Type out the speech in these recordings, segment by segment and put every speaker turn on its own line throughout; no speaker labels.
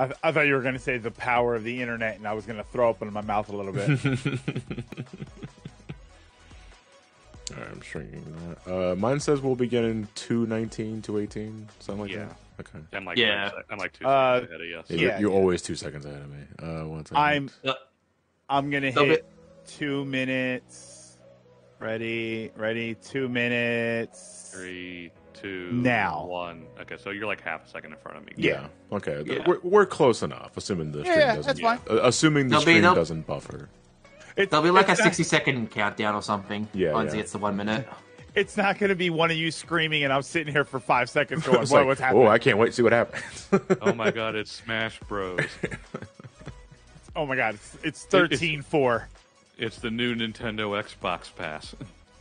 I thought you were going to say the power of the internet, and I was going to throw up in my mouth a little bit.
All right, I'm shrinking that. Mine says we'll begin in 2:19, 2:18, something like that. Okay.
I'm like,
Yeah.
I'm like 2 seconds ahead of you. So.
Yeah, you're always 2 seconds ahead of me. One second.
I'm going to hit 2 minutes. Ready, 2 minutes.
3, 2,
now.
1. Okay, so you're like half a second in front of me.
Yeah. Okay.
Yeah.
We're close enough, assuming the stream doesn't.
that's fine.
Assuming the stream doesn't buffer.
There'll be like a 60-second countdown or something.
Yeah,
Once
yeah.
it gets to 1 minute.
It's not going to be one of you screaming, and I'm sitting here for 5 seconds going,
It's like,
what's happening?
oh, I can't wait to see what happens.
Oh my god, it's Smash Bros.
Oh my god, it's 13-4.
It's the new Nintendo Xbox Pass.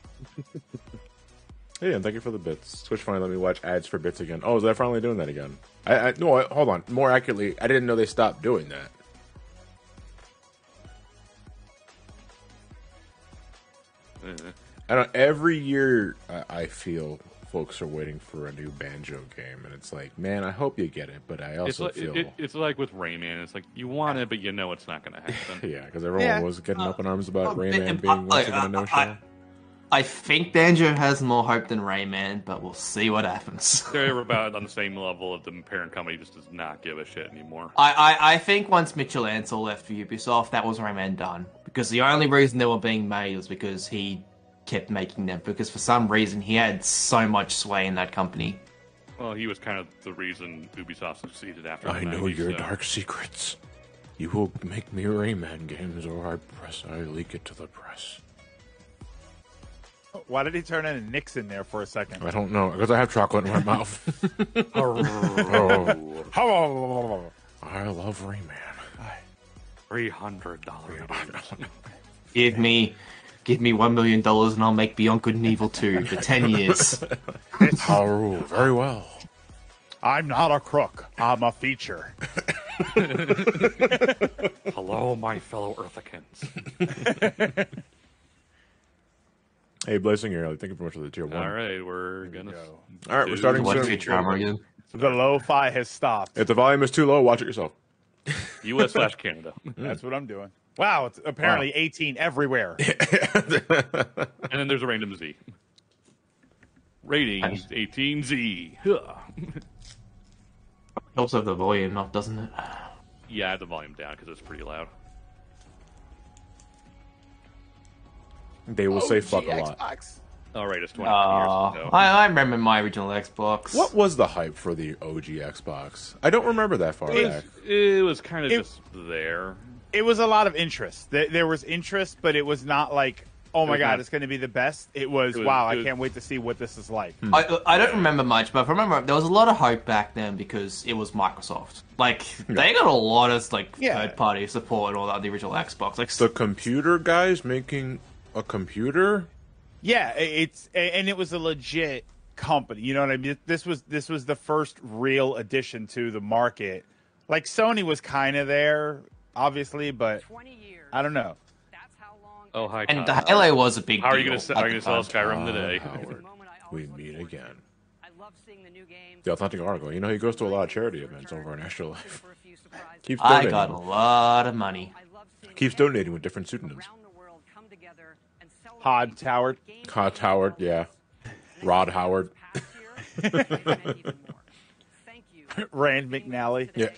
Hey, and thank you for the bits. Twitch finally let me watch ads for bits again. Oh, is that finally doing that again? No, hold on. More accurately, I didn't know they stopped doing that. I don't. Every year, I feel folks are waiting for a new Banjo game, and it's like, man, I hope you get it, but I also feel
it's like with Rayman. It's like you want it, but you know it's not going to happen.
yeah, because everyone was getting up in arms about Rayman being once again a no-show.
I think Banjo has more hope than Rayman, but we'll see what happens.
They're about on the same level of the parent company just does not give a shit anymore.
I think once Mitchell Ansel left for Ubisoft, that was Rayman done. Because the only reason they were being made was because he kept making them. Because for some reason, he had so much sway in that company.
Well, he was kind of the reason Ubisoft succeeded after the
I know
90s,
your
so.
dark secrets. You will make me Rayman games, or I leak it to the press.
Why did he turn into Nixon there for a second?
I don't know, because I have chocolate in my mouth. I love Rayman.
$300.
Give me $1 million and I'll make Beyond Good and Evil 2 for 10 years.
Oh, very well.
I'm not a crook. I'm a feature.
Hello, my fellow Earthicans.
Hey, Blazing Early, thank you very much for the tier 1.
All right, we're gonna.
All right, we're starting
What
soon.
feature armor again?
The lo-fi has stopped.
If the volume is too low, watch it yourself.
U.S./Canada.
That's what I'm doing. Wow, it's apparently 18 everywhere.
And then there's a random Z. Ratings 18Z.
Helps have the volume up, doesn't it?
Yeah, I have the volume down because it's pretty loud.
They will say fuck a lot.
All right, it's 20 years ago.
I remember my original Xbox.
What was the hype for the OG Xbox? I don't remember that far back.
It was kind of just there.
It was a lot of interest. There was interest, but it was not like, oh my god, it's going to be the best. It was wow, I can't wait to see what this is like.
I don't remember much, but I remember there was a lot of hope back then because it was Microsoft. Like, they got a lot of third-party support and all that, the original Xbox. Like,
The computer guys making a computer?
Yeah, it was a legit company. You know what I mean? This was the first real addition to the market. Like Sony was kind of there, obviously, but I don't know.
Oh, hi.
and
Kyle.
the Halo was a big
How are you
deal.
going to sell Skyrim today?
Howard, we meet again. The Authentic Article. You know, he goes to a lot of charity events over in Afterlife. Keeps
I
donating.
got a lot of money.
Keeps donating with different pseudonyms.
Hod Howard.
Hot Howard, yeah. Rod Howard.
Rand McNally.
Yeah.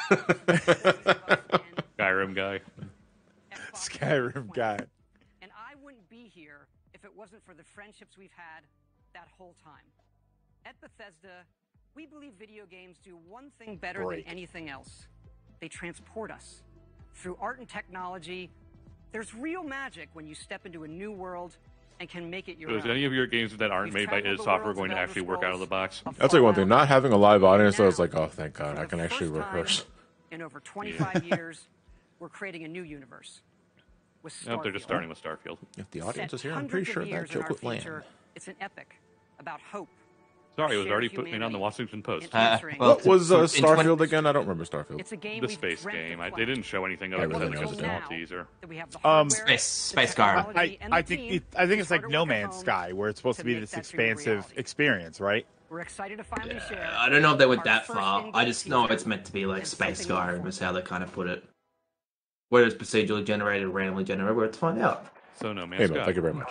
Skyrim guy.
Skyrim guy.
And I wouldn't be here if it wasn't for the friendships we've had that whole time. At Bethesda, we believe video games do one thing better than anything else. They transport us. Through art and technology, there's real magic when you step into a new world and can make it your
So is
own.
any of your games that aren't made by id Software going to actually work out of the box?
I'll tell you one thing. Not having a live audience, I was like, oh, thank God. I can actually rehearse.
In over 25 years, we're creating a new universe. With
Nope, they're just
Starfield.
starting with Starfield.
If the audience
Set
is here, I'm
hundreds
pretty
of
sure
years
that
in
joke
our
would land.
future. It's an epic about hope.
Sorry, it was
shared
already put on the
humanity,
Washington Post.
and answering-
well,
What was
in
Starfield again? I don't remember Starfield.
It's a game
The
we've
space
dreamt
game.
of
They didn't show anything
I
other
really
than
know
like a
the
small
now
teaser.
that we have the
Um,
hardware,
Space
the
Skyrim.
technology, and the
I
team
think it's
to
like
start to
No
work at
Man's
home
Sky, where it's supposed to be
make
this
that dream a
expansive
reality.
experience, right?
We're excited to finally share.
I don't know if they went that
our
far.
first
I just know
in-game
it's meant to be like
and
Space
something
Skyrim
more
is how they kind of put it. Whether it's procedurally generated or randomly generated, we're to find out.
So no man.
Hey, man, thank you very much.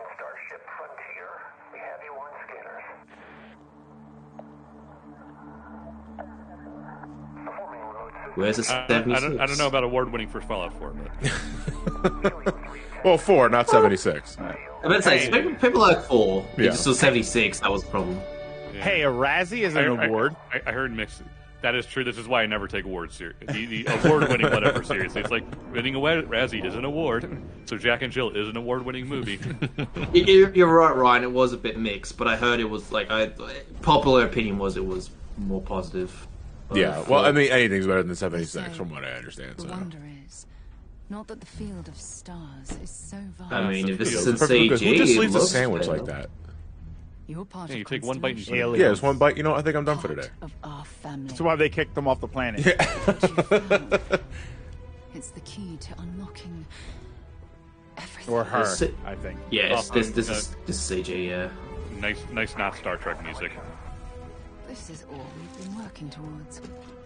Where's the
I
76?
don't know about award-winning for Fallout 4, but
Well, 4, not 76.
I would say people like 4.
Yeah.
Yeah. Still 76. That was the problem.
yeah.
Hey, a Razzie is an award.
I heard mixed. That is true. This is why I never take awards seriously. The award-winning whatever seriously. It's like winning a Razzie is an award. So Jack and Jill is an award-winning movie.
You're right, Ryan. It was a bit mixed, but I heard it was like popular opinion was it was more positive.
Yeah, well, I mean, anything's better than 76, from what I understand.
The
So.
wonder is not that the field of stars is so vast.
I mean, if this is
Yeah,
in
perfectly good.
CG,
Who just
it
leaves a
looks
sandwich
better.
like that?
You're part
Yeah,
of
you take one bite and you
Constellation,
Aliens.
Yeah, it's one bite. You know, I think I'm done for today.
part of our family.
That's why they kicked them off the planet.
What you found, it's the key to unlocking everything.
Or her,
Is it-
I think.
Yes,
Oh,
this is CG. Yeah.
Nice, not Star Trek music.
This is all we've been working towards.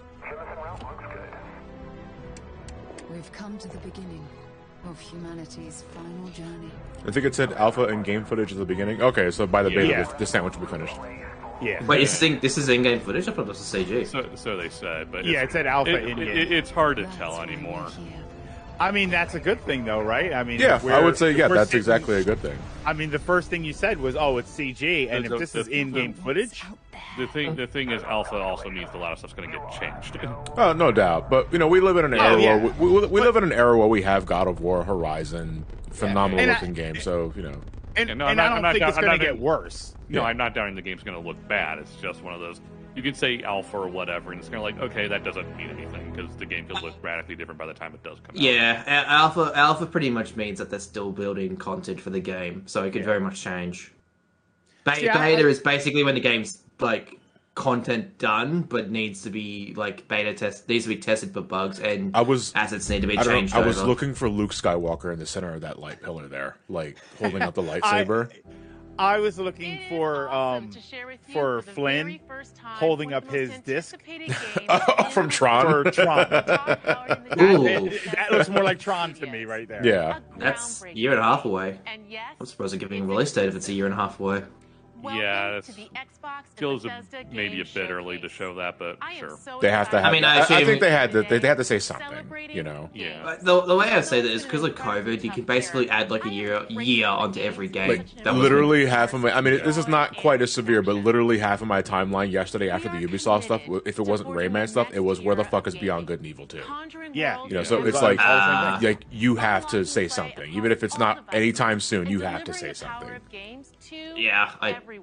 We've come to the beginning of humanity's final journey.
I think it said alpha and game footage at the beginning. Okay, so by the beta,
Yeah.
the sandwich will be finished.
Yeah.
Wait, this is in-game footage? I thought this was CG.
So they said, but
Yeah, it said alpha
it,
in-game.
it's hard to
That's
tell
why
anymore.
we're here.
I mean, that's a good thing, though, right? I mean,
Yeah, I would say, yeah,
we're
that's
sitting-
exactly a good thing.
I mean, the first thing you said was, "Oh, it's CG," and
The-
if this is
the-
in-game footage,
Out there.
The thing is, Alpha also means a lot of stuff's going to get changed.
Oh, no doubt. But, you know, we live in an era
yeah.
where we live in an era where we have God of War, Horizon, phenomenal
And I-
looking games. So, you know.
and,
Yeah, no,
and
I'm
I
not-
don't
I'm
think
not-
it's
I'm
going to
not-
get worse.
No,
Yeah.
I'm not doubting the game's going to look bad. It's just one of those. You can say Alpha or whatever, and it's kind of like, okay, that doesn't mean anything because the game could look radically different by the time it does come out.
Yeah, alpha pretty much means that they're still building content for the game, so it could very much change.
See, I-
Beta is basically when the game's like content done, but needs to be like needs to be tested for bugs and
I was
assets need to be
I don't
changed
know, I was
over.
looking for Luke Skywalker in the center of that light pillar there, like holding up the lightsaber.
I was looking for Flynn holding up his disc
From Tron.
for Tron.
Ooh.
That looks more like Tron to me, right there.
Yeah.
That's a year and a half away.
And yes,
I'm surprised they're giving a release date if it's a year and a half away.
Yeah,
welcome
that's-
to the Xbox and
Feels
Bethesda
maybe a
Game
bit early to
Showcase.
show that, but
I am
sure.
so
They have to
excited.
have.
I mean,
I
actually,
think they had to.
today,
They had to say something.
celebrating
You know.
Yeah.
The way I say that is because of COVID, you can basically add like a year onto every game.
Like
That was
literally half of my. I mean, this is not quite as severe, but literally half of my timeline yesterday after the Ubisoft stuff, if it wasn't Rayman stuff, it was where the fuck is Beyond Good and Evil 2.
Yeah.
You know, so
Yeah.
it's like,
Ah.
like you have to say something, even if it's not anytime soon. You have to say something.
Yeah,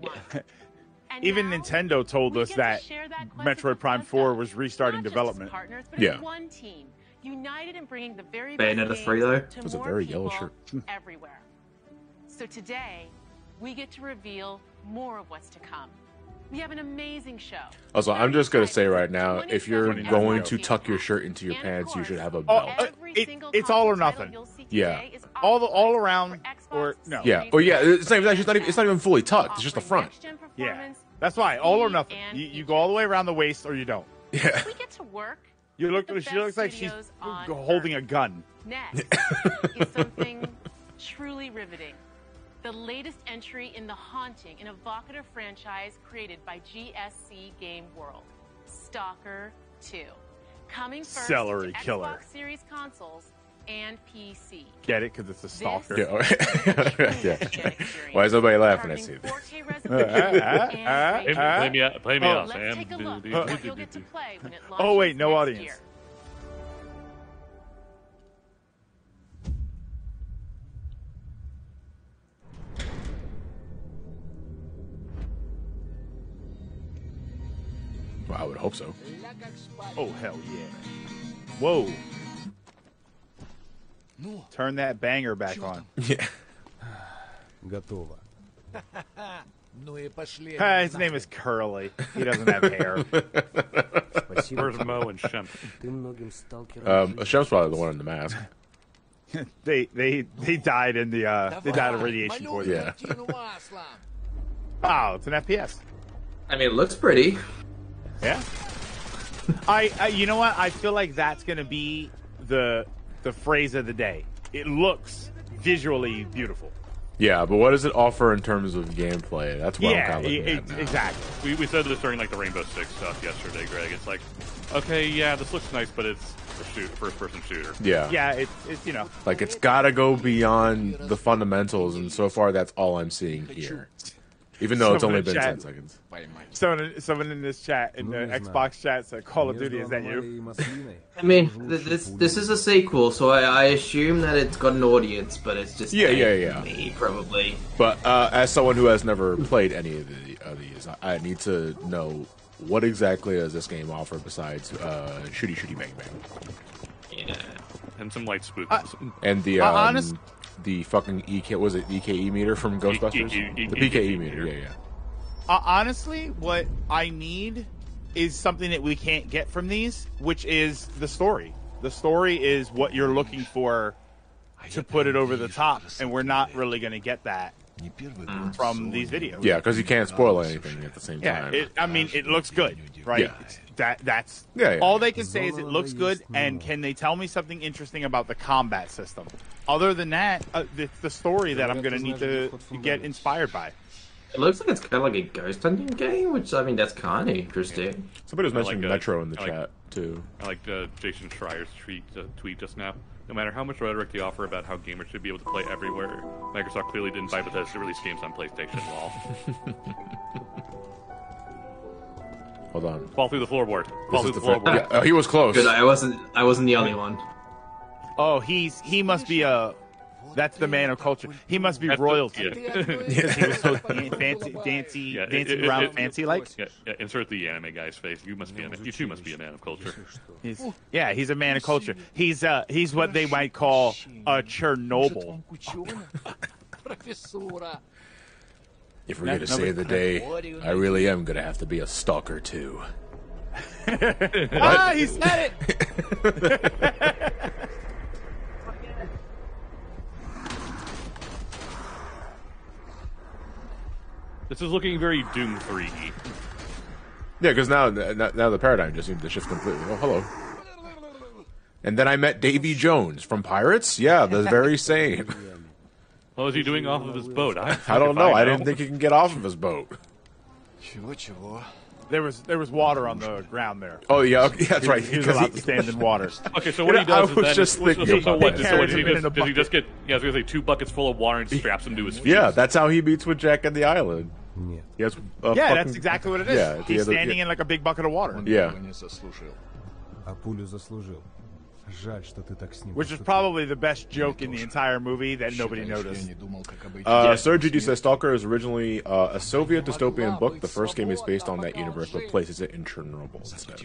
Even Nintendo told us that Metroid Prime 4 was restarting development.
Yeah.
One team, united in bringing the very
Bayonetta
best
3
games
though?
to
That's a
more
very yellow
people
shirt.
everywhere. So today, we get to reveal more of what's to come. We have an amazing show.
Also, I'm just gonna say right now, if you're
27
going to
episodes.
tuck your shirt into your
And of
pants, you
course,
should have a
Oh,
belt.
every
it-
single
it's all or
console title
nothing.
you'll see
Yeah.
today is
All
optimized
around,
for
or no?
Xbox
Yeah.
Series
Oh yeah.
X
It's not even. It's not even fully tucked. It's just the
offering
front.
next-gen
Yeah.
performance,
That's why, all or
speed,
nothing.
and
You go all the way around the waist, or you don't.
Yeah.
We get to work.
You look.
The
She looks
best
like she's
studios on
holding a
Earth.
gun.
Next is something truly riveting. The latest entry in the haunting and evocative franchise created by GSC Game World, Stalker 2. Coming first
Celery
to
killer.
Xbox Series consoles and PC.
Get it? Because it's a stalker.
Yeah. Yeah. Why is everybody laughing? I see
Targeting
this.
4K resolution and
Play me out, play me
Oh.
out,
Let's
Sam.
take a look at what you'll get to play when it
Oh, wait,
launches
no
next
audience.
year.
Well, I would hope so.
Oh hell yeah! Whoa! Turn that banger back on.
Yeah.
Готово.
His name is Curly. He doesn't have hair.
Where's Mo and Shem?
Shem's probably the one in the mask.
They died in the they died of radiation poisoning.
Yeah.
Oh, it's an FPS.
I mean, it looks pretty.
Yeah. I you know what? I feel like that's gonna be the phrase of the day. It looks visually beautiful.
Yeah, but what does it offer in terms of gameplay? That's what I'm kind of looking at now.
Exactly.
We said this during like the Rainbow Six stuff yesterday, Greg. It's like, okay, yeah, this looks nice, but it's a first-person shooter.
Yeah.
Yeah, it's you know,
Like, it's got to go beyond the fundamentals, and so far that's all I'm seeing here. Even though it's only been 10 seconds.
Someone in this chat, in the Xbox chat, said, "Call of Duty, is that you?"
I mean, this is a sequel, so I assume that it's got an audience, but it's just
Yeah.
me, probably.
But as someone who has never played any of these, I need to know what exactly does this game offer besides shooty bang bang.
Yeah.
And some light spook.
And the fucking EKE meter from Ghostbusters? The PKE meter, yeah.
Honestly, what I need is something that we can't get from these, which is the story. The story is what you're looking for to put it over the top, and we're not really going to get that from these videos.
Yeah, because you can't spoil anything at the same time.
It looks good, right?
Yeah.
That's
Yeah.
all they can say is it looks good, and can they tell me something interesting about the combat system? Other than that, the story that I'm going to need to get inspired by.
It looks like it's kind of like a ghost hunting game, which, I mean, that's kind of interesting.
Somebody was mentioning Metro in the chat, too.
I like Jason Schreier's tweet just now. No matter how much rhetoric they offer about how gamers should be able to play everywhere, Microsoft clearly didn't buy Bethesda to release games on PlayStation. Lol.
Hold on.
Fall through the floorboard. Fall through the floorboard.
Yeah, oh, he was close.
Good, I wasn't the only one.
Oh, he must be that's the man of culture. He must be royalty. He was so dancing around fancy like.
Yeah, insert the anime guy's face. You too must be a man of culture.
He's a man of culture. He's what they might call a Chernobyl.
If we're going to save the day, I really am going to have to be a stalker, too.
He said it!
This is looking very Doom 3-y.
Yeah, because now the paradigm just seemed to shift completely. Oh, hello. And then I met Davy Jones from Pirates. Yeah, the very same.
What was he doing off of his boat?
I don't know. I didn't think he can get off of his boat.
There was water on the ground there.
Oh yeah, that's right.
He was allowed to stand in water.
Okay, so what he does
I was just thinking about that.
Does he just get? Yeah, I was gonna say 2 buckets full of water and straps him to his feet.
Yeah, that's how he meets with Jack on the island. He has
that's exactly what it is.
Yeah,
he's standing in like a big bucket of water.
Yeah.
Which is probably the best joke in the entire movie that nobody noticed.
Sir GG says Stalker is originally a Soviet dystopian book. The first game is based on that universe, but places it in Chernobyl instead.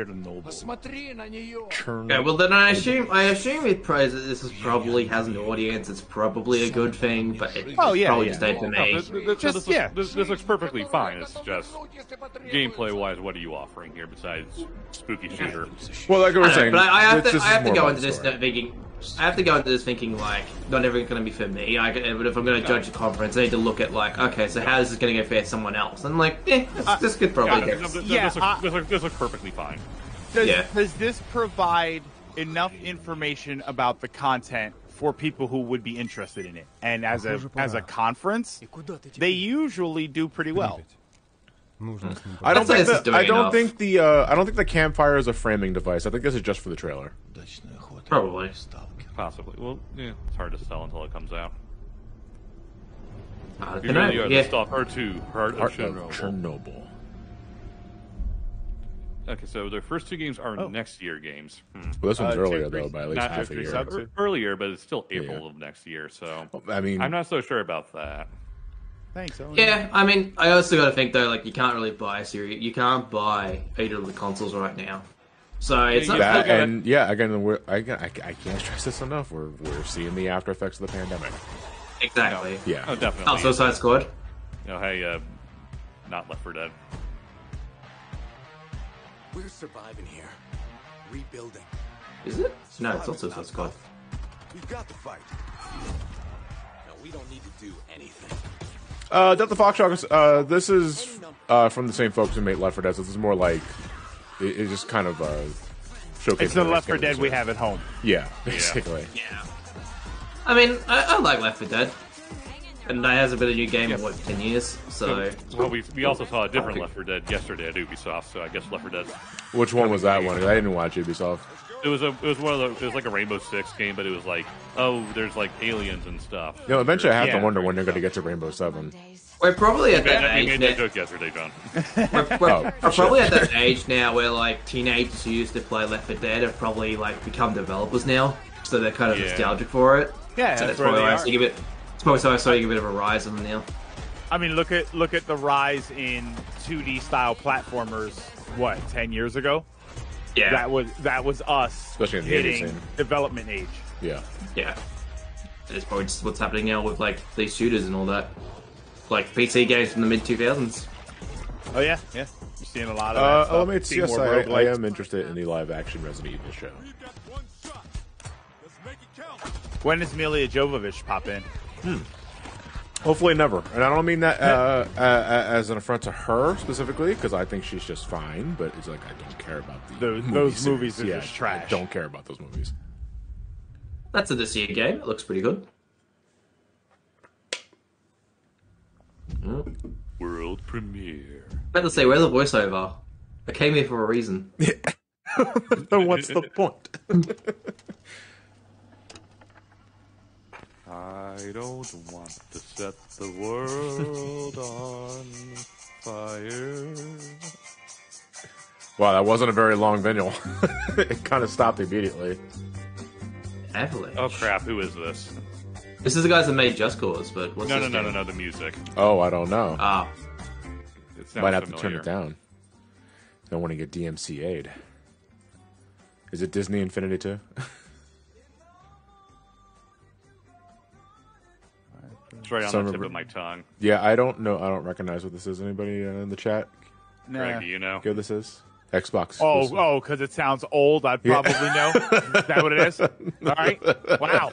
Okay, well then I assume this is probably has an audience. It's probably a good thing, but it's probably just ain't for me.
This looks perfectly fine. It's just gameplay-wise, what are you offering here besides spooky shooter?
Well, like I was saying,
but I have to go into this thinking. I have to go into this thinking like not everything's going to be for me. But if I'm going to judge a conference, I need to look at like, okay, so how is this going to go for someone else? And like, this could probably.
This looks perfectly fine.
Does this provide enough information about the content for people who would be interested in it? And as a conference, they usually do pretty well.
I don't think the campfire is a framing device. I think this is just for the trailer.
Probably.
Possibly. Well, yeah, it's hard to sell until it comes out.
You really
are the Stalker 2, Heart of
Chernobyl.
Okay, so their first 2 games are next year games.
Well, this one's earlier though, by at least half a year.
Earlier, but it's still April of next year. So
I mean,
I'm not so sure about that.
Thanks.
Yeah, I mean, I also got to think though, like you can't really buy a series. You can't buy either of the consoles right now. So it's not
that, and yeah, again, I can't stress this enough. We're seeing the after effects of the pandemic.
Exactly.
Yeah.
Oh, definitely.
Suicide Squad.
Hey, not Left 4 Dead.
We're surviving here, rebuilding.
Is it? No, it's not Suicide Squad.
We've got to fight. No, we don't need to do anything.
Delta Foxtrot. This is from the same folks who made Left 4 Dead. So this is more like it just kind of showcases.
It's the Left 4 Dead we have at home.
Yeah, basically.
Yeah. I mean, I like Left 4 Dead. And that hasn't been a new game in, 10 years? So.
Well, we also saw a different Left 4 Dead yesterday at Ubisoft, so I guess Left 4 Dead.
Which one was that one? I didn't watch Ubisoft.
It was one of the. It was like a Rainbow Six game, but it was like, oh, there's like aliens and stuff.
You know, eventually I have to wonder when they're going to get to Rainbow 7.
We're probably at that age
You made
now.
that joke yesterday, John.
We're probably at that age now where like teenagers who used to play Left 4 Dead have probably like become developers now, so they're kind of nostalgic for it.
Yeah,
so
that's
probably
where
why
they
I'm
are.
seeing a bit. It's probably so I'm starting a bit of a rise on them now.
I mean, look at the rise in 2D style platformers. What, 10 years ago?
Yeah,
that was us,
especially in the
hitting
80s scene.
development age.
Yeah.
And it's probably just what's happening now with like these shooters and all that, like PC games from the mid 2000s.
Oh yeah. You're seeing a lot of that stuff.
Elements,
See
yes,
more
I
roguelikes.
am interested in the live action Resident Evil show.
When does Milla Jovovich pop in?
Hopefully never. And I don't mean that as an affront to her specifically, because I think she's just fine, but it's like I don't care about
those movies are
yeah,
just trash.
I don't care about those movies.
That's a this year game. It looks pretty good.
World premiere.
I have to say, where's the voiceover? I came here for a reason.
Then what's the point?
I don't want to set the world on fire.
Wow, that wasn't a very long visual. It kind of stopped immediately.
Avalanche.
Oh crap! Who is this?
This is the guys that made Just Cause, but what's
No,
this game?
the music.
Oh, I don't know.
It sounds
Might have to
familiar.
turn it down. Don't want to get DMCA'd. Is it Disney Infinity 2?
It's right on
Some
the
of
tip
it-
of my tongue.
Yeah, I don't know. I don't recognize what this is. Anybody in the chat?
Greg, do you know?
Get what this is? Xbox. exclusive.
Because it sounds old. I'd probably know. Is that what it is? All right. Wow.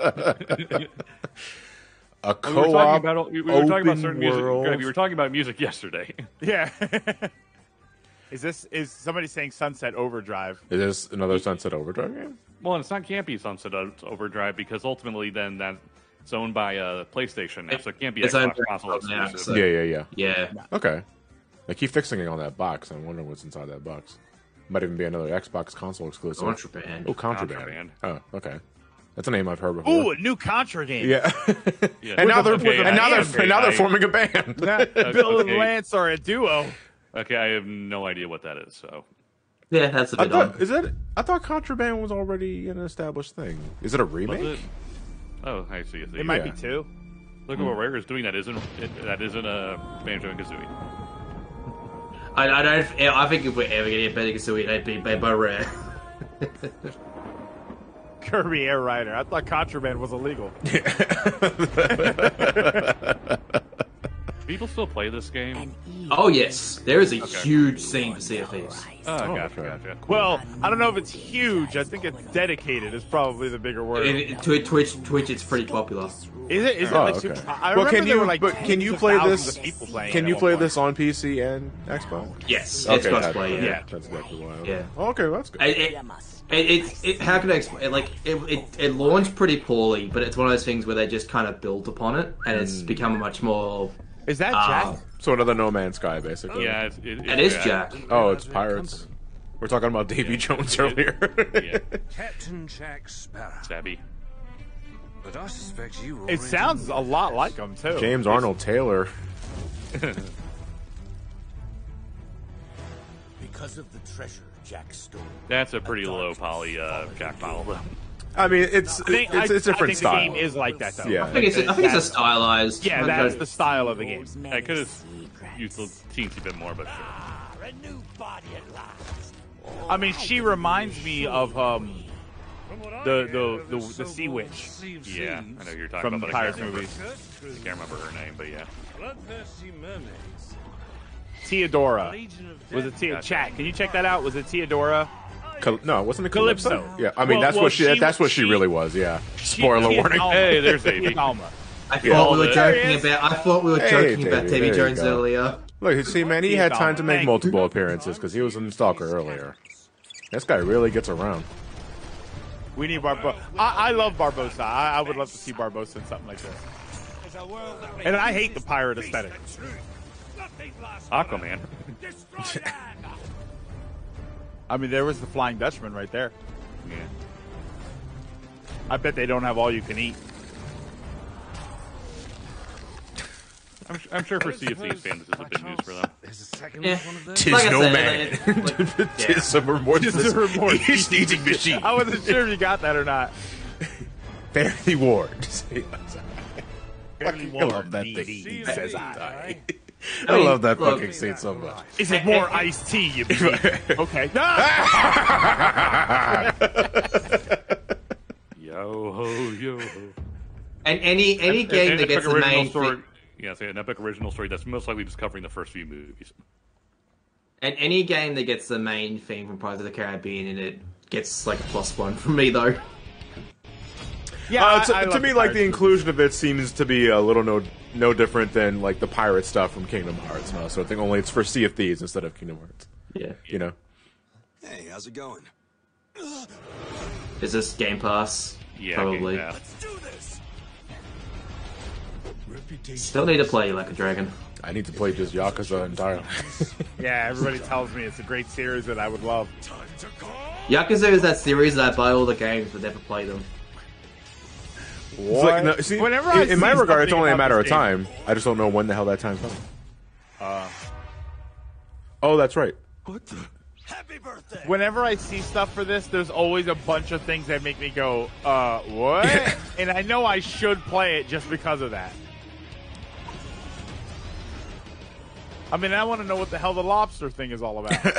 A
We were talking
co-op
about we were talking about certain
open
music.
world.
Greg, we were talking about music yesterday.
Yeah. Is somebody saying Sunset Overdrive?
Is this another Sunset Overdrive game?
Well, and it's not can't be Sunset Overdrive because ultimately then that's owned by PlayStation now, so it can't be
It's
Xbox
owned by
console
Xbox now,
exclusive.
so-
Yeah.
Yeah.
Okay. I keep fixing it on that box. I'm wondering what's inside that box. Might even be another Xbox console exclusive.
Contraband.
Oh, Contraband. Oh, okay. That's a name I've heard before.
Ooh, a new Contra game.
Yeah.
Yeah.
And now
With
they're forming a band.
Bill and Lance are a duo.
Okay, I have no idea what that is. So
Yeah, that's a
I
bit
thought, I thought Contraband was already an established thing. Is it a remake?
was it? Oh, I see.
It might be two.
Look at what Rare is doing. That isn't a Banjo and Kazooie.
I think if we're ever going to get better Kazooie, it'd be made by Rare.
Kirby Air Rider. I thought Contraband was illegal.
People still play this game?
Oh, yes. There is a huge scene for CFEs.
Oh, gotcha.
Well, I don't know if it's huge. I think it's dedicated is probably the bigger word.
Twitch, it's pretty popular.
Is it? Is it
Oh,
like
okay.
super? I
Well,
remember
can
there
you
were like
can you
tens of
play
thousands
this?
of people playing
Can
it
you
at
play
one
this on PC and Xbox?
Yes,
Okay,
Xbox Play, yeah.
That's exactly why.
Yeah.
Okay, well, that's good.
How can I explain? Like, it launched pretty poorly, but it's one of those things where they just kind of built upon it, and it's become a much more.
Is that Jack?
So another No Man's Sky, basically.
Yeah,
It is Jack.
Oh, it's Pirates. We're talking about Davy Jones earlier.
Captain Jack Sparrow.
Stabby.
But I suspect you.
It sounds a lot like him too.
James Arnold Taylor.
Because of the treasure Jack stole.
That's a pretty low poly Jack model, though.
I mean, it's
I
a different
think
style.
The game is like that though.
Yeah.
I think it's a stylized.
Yeah, that's the style of the game.
I could have used the teensy bit more, but sure.
A new body at last.
I mean, she reminds me of the Sea Witch
Yeah, I know who you're talking
from
about.
the
but
Pirates
I can't
movies.
remember- I can't remember her name, but yeah.
Bloodthirsty mermaids.
Theodora.
Legion of
Was
Death.
it Chat? Can you check that out? Was it Theodora?
No, wasn't it
Calypso.
Yeah, I mean
Well,
that's what she
she-
that's what she
she-
really was. Yeah. Spoiler
She is
warning.
Alma.
Hey, there's
She is
Davey.
Alma.
I thought we were joking
is.
about. I thought we were joking about
Davey,
Davy
there you
Jones
go.
earlier.
Look, see, man, he had time to make multiple appearances because he was in Stalker earlier. This guy really gets around.
We need Barbosa. I love Barbosa. I would love to see Barbosa in something like this. And I hate the pirate aesthetic.
Aquaman.
I mean, there was the Flying Dutchman right there.
Yeah.
I bet they don't have all you can eat.
I'm sure for Sea of Thieves fans, this is a big news for them.
There's a second
Yeah.
one of those.
Tis
Like I
no
said,
man.
like,
Tis some remorseless eating machine.
I wasn't sure if you got that or not.
Fare thee Ward.
Fairly
I love that
warm,
thing.
indeed,
Says
says
I.
I
I
mean,
love that
look,
fucking scene so much.
Is it more iced tea, you believe? Okay.
Yo ho, yo ho.
And any game that gets the main
story.
thing,
Yeah, say an epic original story that's most likely just covering the first few movies.
and any game that gets the main theme from Pirates of the Caribbean in it gets like a +1 from me though.
Yeah, I
to
love
me,
the
like
Pirates
the inclusion of it seems to be a little no different than like the pirate stuff from Kingdom Hearts. No, so I think only it's for Sea of Thieves instead of Kingdom Hearts.
Yeah.
You know.
Hey, how's it going?
Is this Game Pass?
Yeah,
Probably.
Game Pass.
Let's do this. Reputation.
Still need to play Like a Dragon.
I need to play just Yakuza entirely.
Yeah, everybody tells me it's a great series that I would love.
Time to call.
Yakuza is that series that I buy all the games but never play them.
It's like, no, see,
Whenever I
in my
see
regard, it's
something
only a
about
matter
this
of time. I just don't know when the hell that time's coming.
Uh,
Oh, that's right.
What the? Happy birthday.
Whenever I see stuff for this, there's always a bunch of things that make me go, what? And I know I should play it just because of that. I mean, I want to know what the hell the lobster thing is all about.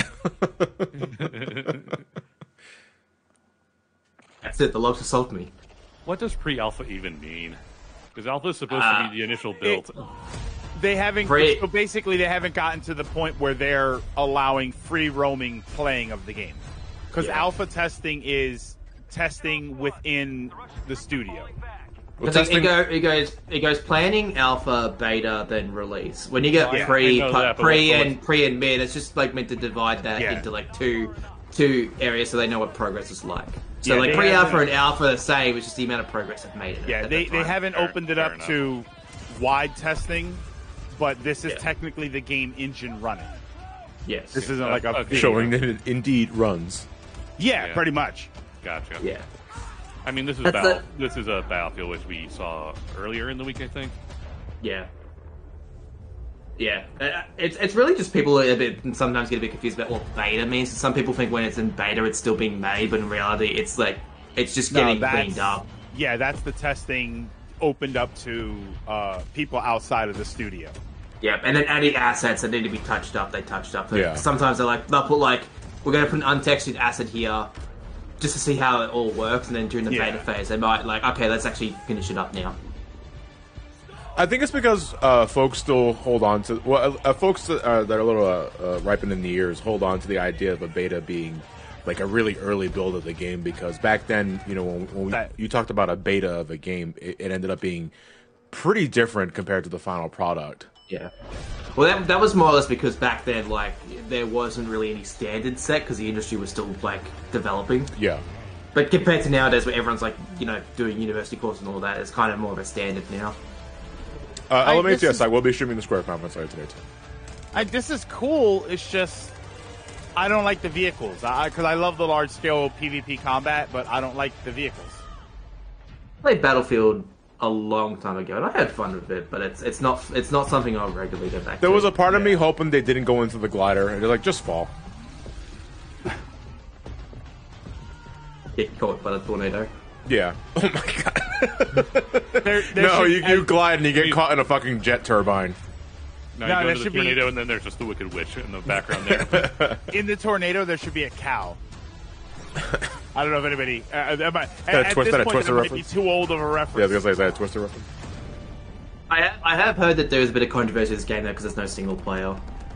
That's it, the lobster sold me.
What does pre-alpha even mean? Because alpha is supposed to be the initial build.
They haven't. So basically, they haven't gotten to the point where they're allowing free roaming playing of the game. Because alpha testing is testing within the studio.
Well,
Because it goes planning, alpha, beta, then release. When you get pre and mid, it's just like meant to divide that into like two areas so they know what progress is like. So like pre-alpha and alpha are the same. It's just the amount of progress they've made.
They haven't opened it up to wide testing, but this is technically the game engine running.
Yes,
this isn't like a
showing that it indeed runs.
Yeah, pretty much.
Gotcha.
Yeah.
I mean, this is this is a Battlefield which we saw earlier in the week, I think.
Yeah. Yeah, it's really just people sometimes get a bit confused about what beta means. Some people think when it's in beta, it's still being made, but in reality, it's like it's just getting cleaned up.
Yeah, that's the testing opened up to people outside of the studio.
Yeah, and then any assets that need to be touched up, they touched up.
Yeah.
Sometimes they'll put like, we're going to put an untextured asset here just to see how it all works, and then during the beta phase, they might like, okay, let's actually finish it up now.
I think it's because folks still hold on to folks that are a little ripened in the years hold on to the idea of a beta being like a really early build of the game, because back then, you know, when you talked about a beta of a game, it ended up being pretty different compared to the final product.
Yeah. Well, that was more or less because back then, like, there wasn't really any standard set because the industry was still like developing.
Yeah.
But compared to nowadays, where everyone's like, you know, doing university courses and all that, it's kind of more of a standard now.
Elements, yes, I will be streaming the Square conference later today too.
This is cool. It's just I don't like the vehicles because I love the large scale PvP combat, but I don't like the vehicles.
I played Battlefield a long time ago, and I had fun with it, but it's not something I'll regularly go back to.
There was a part of me hoping they didn't go into the glider, and they're like, just fall.
Get caught by the tornado.
Yeah. Oh my god. No, you glide and you get caught in a fucking jet turbine.
No, you go into the tornado, and then there's just the Wicked Witch in the background there.
In the tornado, there should be a cow. I don't know if anybody. At this point, it might be too old of a reference.
Yeah, because I was going to say, is that a Twister reference?
I have heard that there's a bit of controversy in this game though because there's no single player.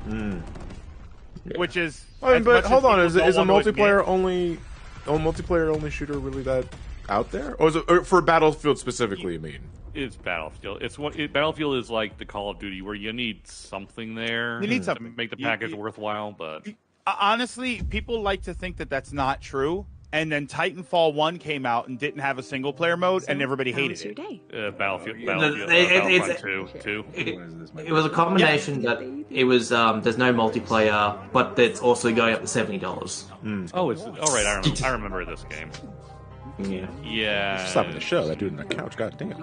Which is.
I mean, but hold on, is a multiplayer only shooter really that out there, or is it for Battlefield specifically? You mean?
It's Battlefield. Battlefield is like the Call of Duty where you need something there.
You need
to
something.
make the package worthwhile. But
honestly, people like to think that that's not true. And then Titanfall 1 came out and didn't have a single-player mode, and everybody hated it.
Battlefield
It
2.
It was a combination that it was there's no multiplayer, but it's also going up to $70.
Oh, it's all right. I remember this game.
Yeah.
Yeah.
Slapping the shit out of that dude on the couch. God damn.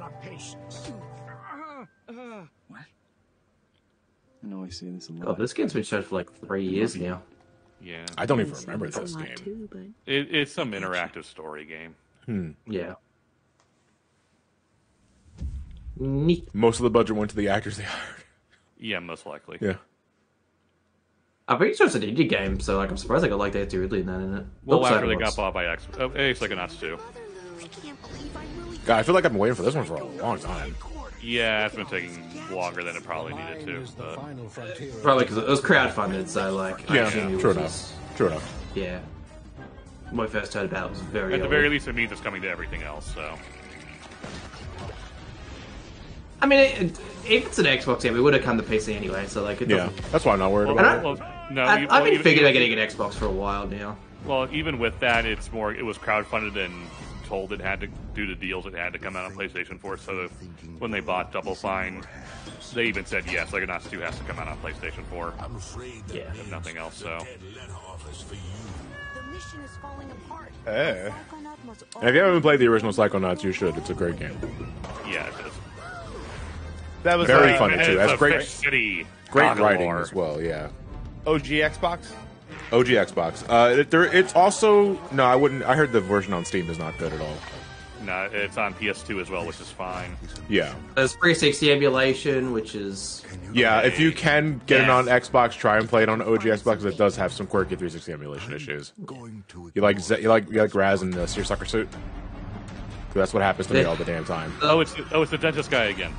What? I know I say this a lot.
God, this game's been showed for like 3 years now.
Yeah.
I don't even remember this game.
It's some interactive story game.
Yeah. Neat.
Most of the budget went to the actors they hired.
Yeah, most likely.
Yeah.
I'm pretty sure it's an indie game, so like I'm surprised they got like that Ridley in that in it.
Well,
Oops,
after they
Psychonauts.
got bought by Psychonauts 2.
God, I feel like I've been waiting for this one for a long time.
Yeah, it's been taking longer than it probably needed to. But...
Probably because it was crowdfunded, so like I
Yeah,
assume it
true
was
enough.
just-
True enough.
Yeah. When I first heard about it was very
At the
early.
very least, it means it's coming to everything else. So.
I mean, if it's an Xbox game, it would have come to PC anyway, so like it
Yeah,
doesn't...
that's why I'm not worried
Well,
about it.
well, no,
I've been
even-
thinking about getting an Xbox for a while now.
Well, even with that, it was crowdfunded and told it had to do the deals. It had to come out on PlayStation 4. So when they bought Double Fine, they even said yes, Psychonauts 2 has to come out on PlayStation 4.
Yeah,
if nothing else. So.
The mission is falling apart.
And if you haven't played the original Psychonauts, you should. It's a great game.
Yeah, it is.
That was
Very funny too.
It's
That's
a
great.
Fish City
Great
Goggle
writing
War.
as well. Yeah.
OG Xbox.
OG Xbox. It's also no. I wouldn't. I heard the version on Steam is not good at all.
No, it's on PS2 as well, which is fine.
Yeah.
There's 360 emulation, which is...
Yeah, if you can get it on Xbox, try and play it on OG Xbox. 'Cause it does have some quirky 360 emulation issues. You like Raz in the Seersucker suit? 'Cause that's what happens to me all the damn time.
Oh, it's the dentist guy again.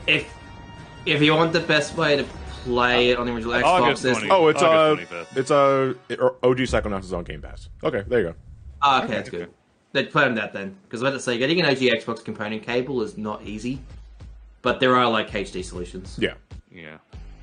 If you want the best way to play it on the original Xbox...
August
there's-
20.
Oh,
August 25th.
OG Psychonauts is on Game Pass. Okay, there you go.
Ah, okay, that's good. They'd play on that then. Because I was about to say, getting an OG Xbox component cable is not easy. But there are, like, HD solutions.
Yeah.
Yeah.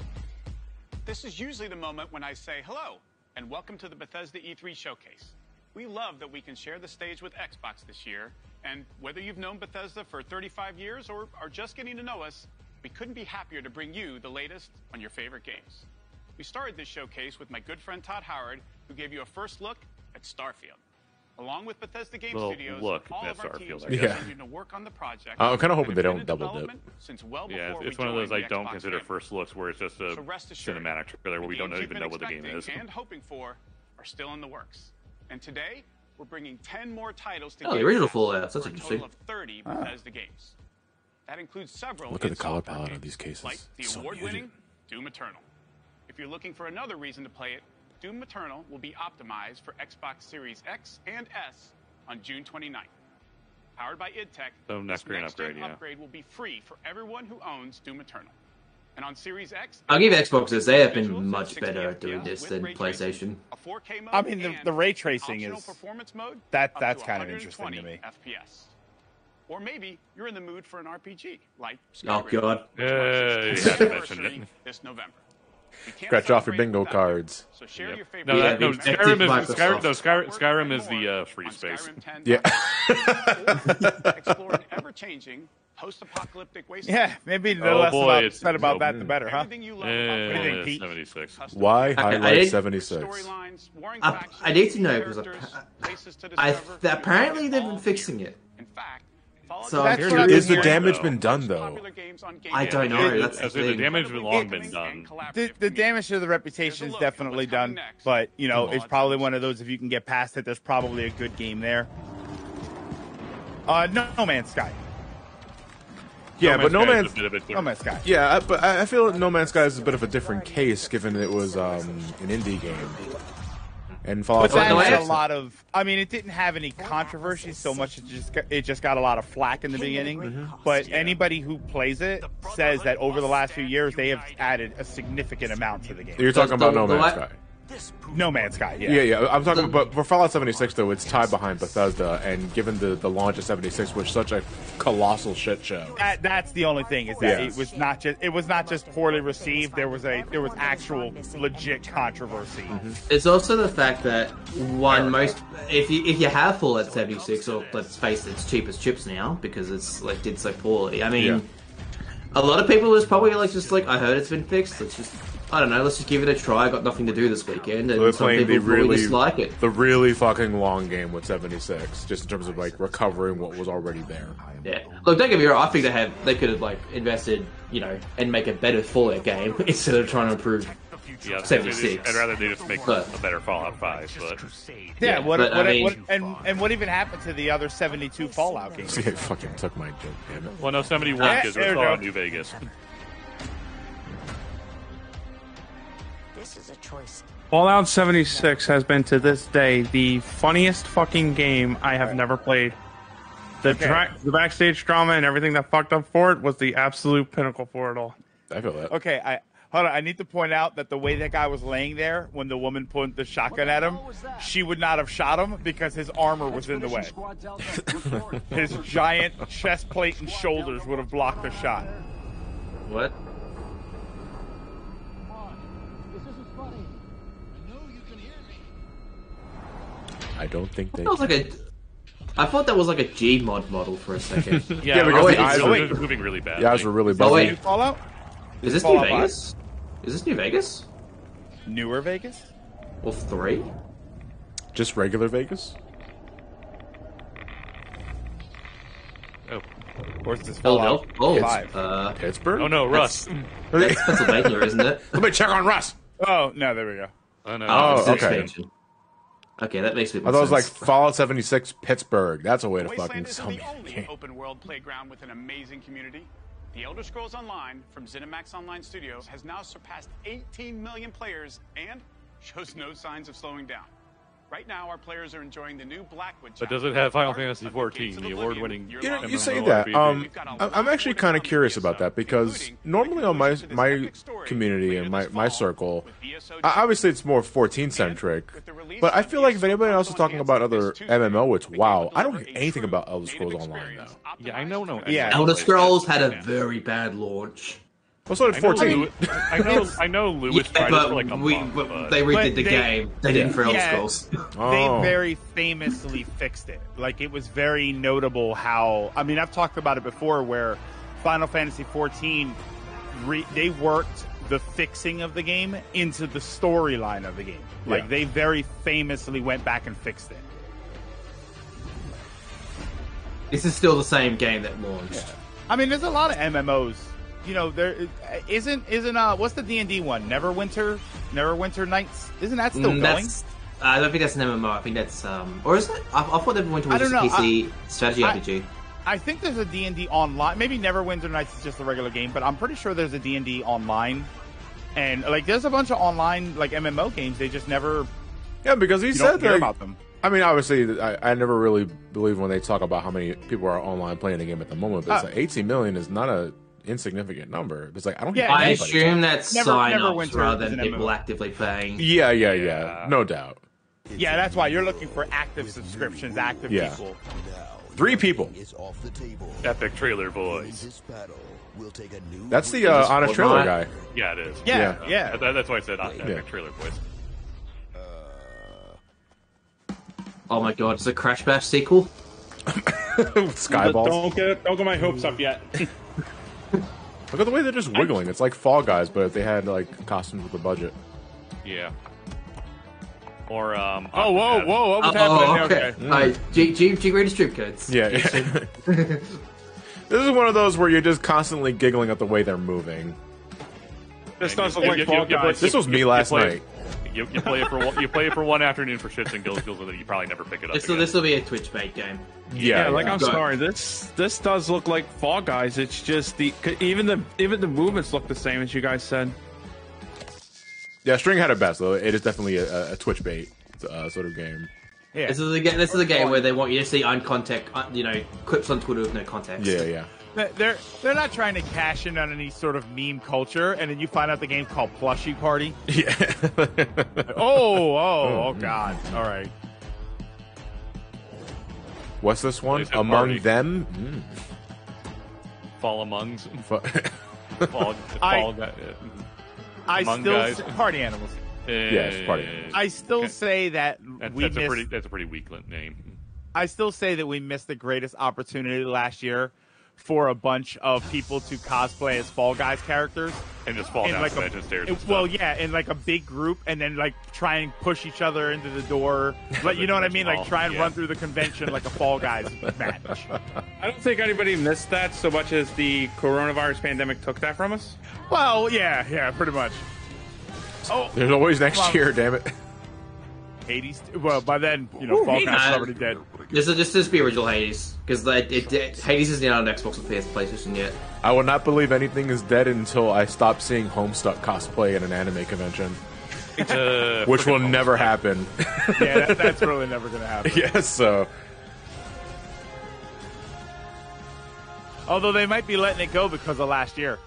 This is usually the moment when I say hello and welcome to the Bethesda E3 showcase. We love that we can share the stage with Xbox this year, and whether you've known Bethesda for 35 years or are just getting to know us, we couldn't be happier to bring you the latest on your favorite games. We started this showcase with my good friend Todd Howard, who gave you a first look at Starfield. Along with Bethesda Game
Well,
Studios,
look
all
at
of our
Starfield,
teams
I
are
guess.
continuing to work on the project.
I'm kind of hoping
and
they
have
don't
been in
double dip.
development since well
Yeah,
before
it's
we
one of those I
joined the
don't
Xbox
consider
family.
first looks where it's just a
So rest assured,
cinematic trailer where we don't
games you've
even
been
know what the game is.
expecting and hoping for are still in the works. And today, we're bringing 10 more titles to
Oh, the
Game
original
Pass
Fallout. That's
for a
interesting.
total of 30 Bethesda games. That includes several
Look at the
id
color
software
palette of
games,
these cases.
like the
So
award-winning Doom Eternal. If you're looking for another reason to play it, Doom Eternal will be optimized for Xbox Series X and S on June 29th. Powered by id Tech,
So next
this
green
next-gen
upgrade, yeah.
upgrade will be free for everyone who owns Doom Eternal. And on Series X,
I'll give Xboxes, they have been
visuals at
much
60
better at doing
FPS
this
with
than
ray tracing,
PlayStation.
a 4K mode,
I mean,
and
the ray tracing
optional
is
performance mode
that's
up to
kind of interesting to
120
me.
FPS. Or maybe you're in the mood for an RPG, like
Oh,
Skyrim,
God.
which
Hey,
marks
you
its
had to mention
anniversary
it.
this November. We can't
Scratch off your
celebrate
bingo
without you.
cards.
So share
Yep.
your favorite
No,
Yeah,
no,
the
Skyrim is
Microsoft.
Skyrim is the freeze
on
space.
Skyrim 10.
Yeah.
Explore an ever-changing post-apocalyptic wasteland.
Yeah, maybe the
Oh,
less
boy,
about,
it's-
said about that,
oh,
the better, huh?
Everything you love about
What do you think,
Eh,
Pete?
76.
custom
Why
games,
highlight
did-
76?
storylines, warring
I
factions,
need to know, because
characters, places to
I
discover,
apparently
and
they've
all
been fixing
here.
it.
In fact, Fallout
So
That's
New
what I've
Vegas
Is the
been
damage
though.
been done
most
though?
popular games on Game
I
Pass.
don't know, that's the
I say the
thing.
damage has long been done.
The damage to the reputation is definitely done, but you know it's probably one of those. If you can get past it, there's probably a good game there. No Man's Sky.
Yeah, but No
Sky is
Man's
a bit of a
No Man's Sky.
yeah, but I feel No Man's Sky is a bit of a different case, given it was an indie game. And Fallout
But that
no, I
had a
actually-
lot of. I mean, it didn't have any controversy so much. It just got a lot of flack in the beginning. But anybody who plays it says that over the last few years they have added a significant amount to the game.
You're talking about No
The
Man's
way-
Sky.
No Man's Sky.
Yeah. I'm talking about, but for Fallout 76 though, it's tied behind Bethesda, and given the launch of 76 was such a colossal shit show.
That's the only thing is that it was not just poorly received. There was actual legit controversy.
It's also the fact that if you have Fallout 76, or let's face it, it's cheap as chips now because it's like did so poorly. I mean, a lot of people was probably I heard it's been fixed. Let's just give it a try. I got nothing to do this weekend, and
We're
some
playing
people really dislike it.
the really fucking long game with 76, just in terms of like recovering what was already there.
Yeah, look, don't get me wrong. I think they could have invested, and make a better Fallout game instead of trying to improve 76.
I'd rather they just make a better Fallout 5. But
what even happened to the other 72 Fallout games?
It fucking took my joke, damn it.
Well, no, 71 because we're still in New Vegas.
This is a choice.
Fallout 76 has been to this day the funniest fucking game I have never played. The backstage drama and everything that fucked up for it was the absolute pinnacle for it all.
I feel that.
Okay, hold on. I need to point out that the way that guy was laying there when the woman pointed the shotgun at him, she would not have shot him because his armor was in the way. His giant chest plate and shoulders would have blocked the shot.
What?
I don't think they.
I thought that was like a Gmod model for a second.
Yeah, because the eyes were moving really bad.
The eyes were really bad.
Oh, wait.
Fallout?
Is this New Vegas? Is this New Vegas?
Newer Vegas?
Or 3?
Just regular Vegas?
Oh.
Or is this Fallout 5?
Pittsburgh?
Oh no, Russ.
That's Pennsylvania, isn't it?
Let me check on Russ.
Oh, no, there we go.
Oh, no.
Oh,
okay.
Expansion. Okay, that makes me.
I thought it was like Fallout 76 Pittsburgh. That's a way to
Wasteland
fucking
isn't
sell me.
the only open-world playground with an amazing community. The Elder Scrolls Online from ZeniMax Online Studios has now surpassed 18 million players and shows no signs of slowing down. Right now, our players are enjoying the new Blackwood.
But does it have Final Fantasy XIV, the award-winning?
You say that. I'm actually kind of curious about that because normally on my community and my circle, obviously it's more 14 centric. But I feel like if anybody else is talking about other MMO, it's WoW. I don't hear anything about Elder Scrolls Online though.
Yeah, I know. No.
Yeah,
Elder Scrolls had a very bad launch.
Well, so did 14.
I know Lewis tried it for like a month. But
they redid the game. They didn't for Elder Scrolls.
They very famously fixed it. Like, it was very notable how... I mean, I've talked about it before where Final Fantasy XIV, they worked the fixing of the game into the storyline of the game. Like, they very famously went back and fixed it.
This is still the same game that launched.
Yeah. I mean, there's a lot of MMOs. You know, there isn't what's the D&D one? Neverwinter Nights. Isn't that still going?
I don't think that's an MMO. I think that's or is it? I thought Neverwinter was just a PC strategy RPG.
I think there's a D&D online. Maybe Neverwinter Nights is just a regular game, but I'm pretty sure there's a D&D online. And like, there's a bunch of online like MMO games. They just never.
Yeah, because he said
hear about them.
I mean, obviously, I never really believe when they talk about how many people are online playing the game at the moment. But it's like 18 million is not a insignificant number. It's like I don't.
Yeah,
I assume that's sign-ups rather than people actively playing.
Yeah, no doubt.
Yeah, that's why you're looking for active subscriptions, active people.
3 people.
Epic Trailer Boys.
That's the Honest Trailer guy.
Yeah, it is.
Yeah.
That's why I said Epic Trailer Boys.
Oh my god, it's a Crash Bash sequel?
Skyballs.
Don't get my hopes up yet.
Look at the way they're just wiggling. It's like Fall Guys, but if they had like costumes with a budget.
Yeah. Or
whoa! What was happening?
Okay. G-rated strip codes.
Yeah. This is one of those where you're just constantly giggling at the way they're moving.
This does look like Fall Guys.
This was me last night.
You play it for one afternoon for shits and giggles, and then you probably never pick it up.
This will be a Twitch bait game.
Yeah,
like I'm sorry. This does look like Fall Guys. It's just even the movements look the same as you guys said.
Yeah, String had it best though. It is definitely a Twitch bait sort of game.
Yeah. This is a game where they want you to see clips on Twitter with no context.
Yeah.
they're not trying to cash in on any sort of meme culture, and then you find out the game's called Plushie Party.
Yeah.
oh God! All right.
What's this one?
They said
Among
party.
Them?
Fall Amongs.
Fall
I
Among
still
guys.
party animals.
Yes, party.
I still say that
that's a pretty weak name.
I still say that we missed the greatest opportunity last year for a bunch of people to cosplay as Fall Guys characters
And just fall down convention stairs. And
well,
stuff.
yeah, in like a big group, and then like try and push each other into the door. Like, you know what I mean? Like try and run through the convention like a Fall Guys match.
I don't think anybody missed that so much as the coronavirus pandemic took that from us.
Well, yeah, pretty much. Oh,
There's always next year, damn it.
Hades. Well, by then, Fall Guys is already dead.
Just be original Hades, because Hades isn't out on Xbox or PlayStation yet.
I will not believe anything is dead until I stop seeing Homestuck cosplay at an anime convention. Which will never happen.
Yeah, that's really never going to happen.
Yes, so.
Although they might be letting it go because of last year.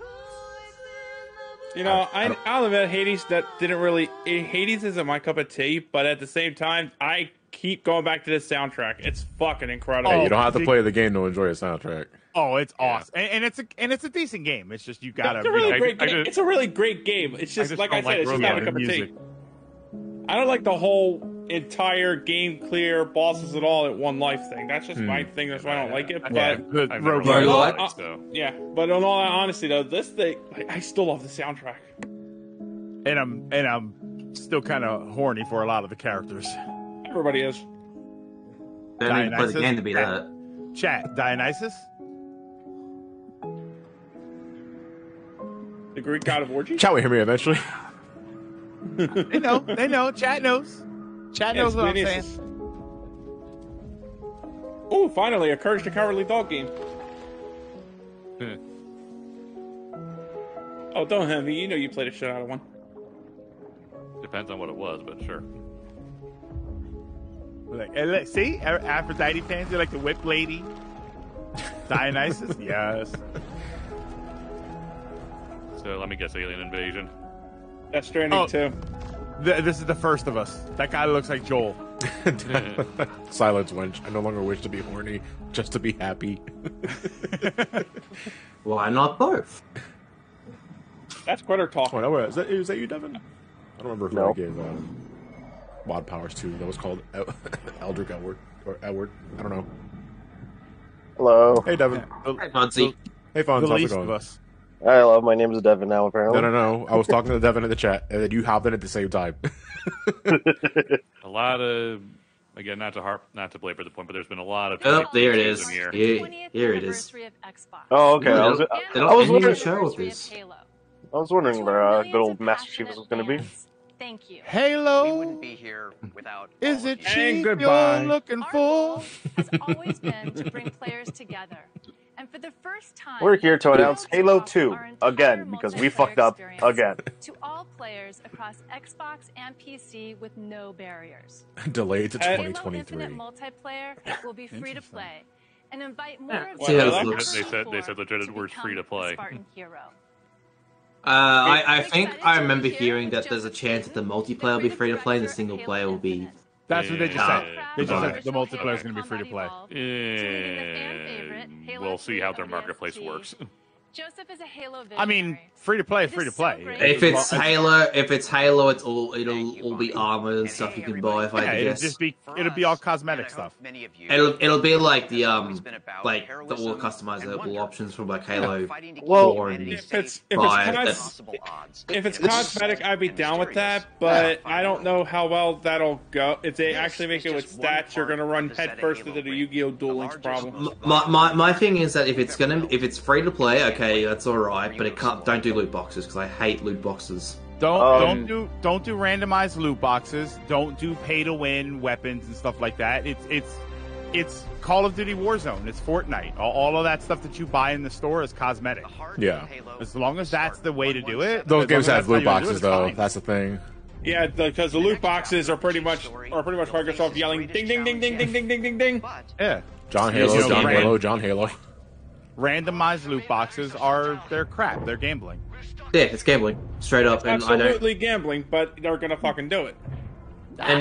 I'll admit Hades Hades isn't my cup of tea, but at the same time, I keep going back to this soundtrack. It's fucking incredible.
Hey, you don't have to play the game to enjoy a soundtrack.
Oh, it's awesome, and it's a decent game. It's just you gotta.
It's a really great game. It's a really great game. It's just like I said, it's just not a cup of tea. I don't like the whole entire game clear bosses at all at one life thing. That's just my thing. That's why I don't like it. But yeah, but in all honesty, though, this thing, I still love the soundtrack.
And I'm still kind of horny for a lot of the characters.
Everybody is.
Don't need to play the game to be that.
Chat, Dionysus?
The Greek god of orgy?
Chat will hear me eventually.
They know. Chat knows. Chat knows what I'm saying.
Oh, finally, a Courage the Cowardly Dog game. Oh, don't have me. You know you played a shit out of one.
Depends on what it was, but sure.
See, Aphrodite fans, they like the whip lady. Dionysus, yes.
So let me guess, Alien Invasion.
Death Stranding 2.
This is the first of us. That guy looks like Joel.
Silence wench. I no longer wish to be horny, just to be happy.
Why not both?
That's Quitter talk.
Oh, no, is that you, Devin? I don't remember who I gave Mod Powers to. That was called Eldrick Edward. Or Edward. I don't know.
Hello.
Hey, Devin.
Hey, Fonzie.
Hey, Fonz.
The
How's it
least
going?
of us.
Hello, my name is Devin now, apparently.
No. I was talking to Devin in the chat, and then you hopped in at the same time.
A lot of, again, not to belabor the point, but there's been a lot of.
Oh, there it is.
Here
Here it is.
Oh, okay. I was wondering.
Show with this.
I was wondering where good old Master Chief was going to be.
Thank you.
Halo.
We wouldn't be here without.
Is it
And
cheap
goodbye.
you're looking
Our
for?
goal has always been to bring players together. And for the first time,
We're here to announce
Halo
Halo 2 again because we fucked up again.
to all players across Xbox and PC with no barriers.
Delayed to
Halo
2023.
Infinite multiplayer will be free to play, and invite more of
See how
you
this
to
looks.
They said legit words free to play.
Spartan hero.
I think I remember hearing that there's a chance that the multiplayer will be free to play and the single player will be.
That's what they just said. They just said the multiplayer is going to be free to play.
And we'll see how their marketplace works.
Joseph is a Halo visionary.
I mean, free to play, free to play.
If it's Halo, it'll all be armor and stuff you can buy. If I had to guess,
it'll be all cosmetic stuff.
it'll be like the all customizable options from like Halo.
Well,
4 and
If it's
5.
cosmetic, I'd be down with that, but I don't know how well that'll go. If they actually make it with stats, you're gonna run headfirst into the Yu-Gi-Oh! Duel Links problem.
My thing is that if it's free to play, okay, that's all right, but don't do loot boxes because I hate loot boxes.
Don't do randomized loot boxes. Don't do pay to win weapons and stuff like that. It's Call of Duty Warzone. It's Fortnite. All of that stuff that you buy in the store is cosmetic.
Yeah.
As long as that's the way to do it.
Those games have loot
that's how you do it,
boxes,
it's
though.
fine.
That's the thing.
Yeah, because the loot boxes are pretty much Microsoft yelling ding ding ding ding ding ding ding ding ding.
Yeah.
John Halo, John Halo, John Halo.
randomized loot boxes they're crap. They're gambling.
Yeah, it's gambling, straight up. And
Absolutely gambling, but they're gonna fucking do it.
And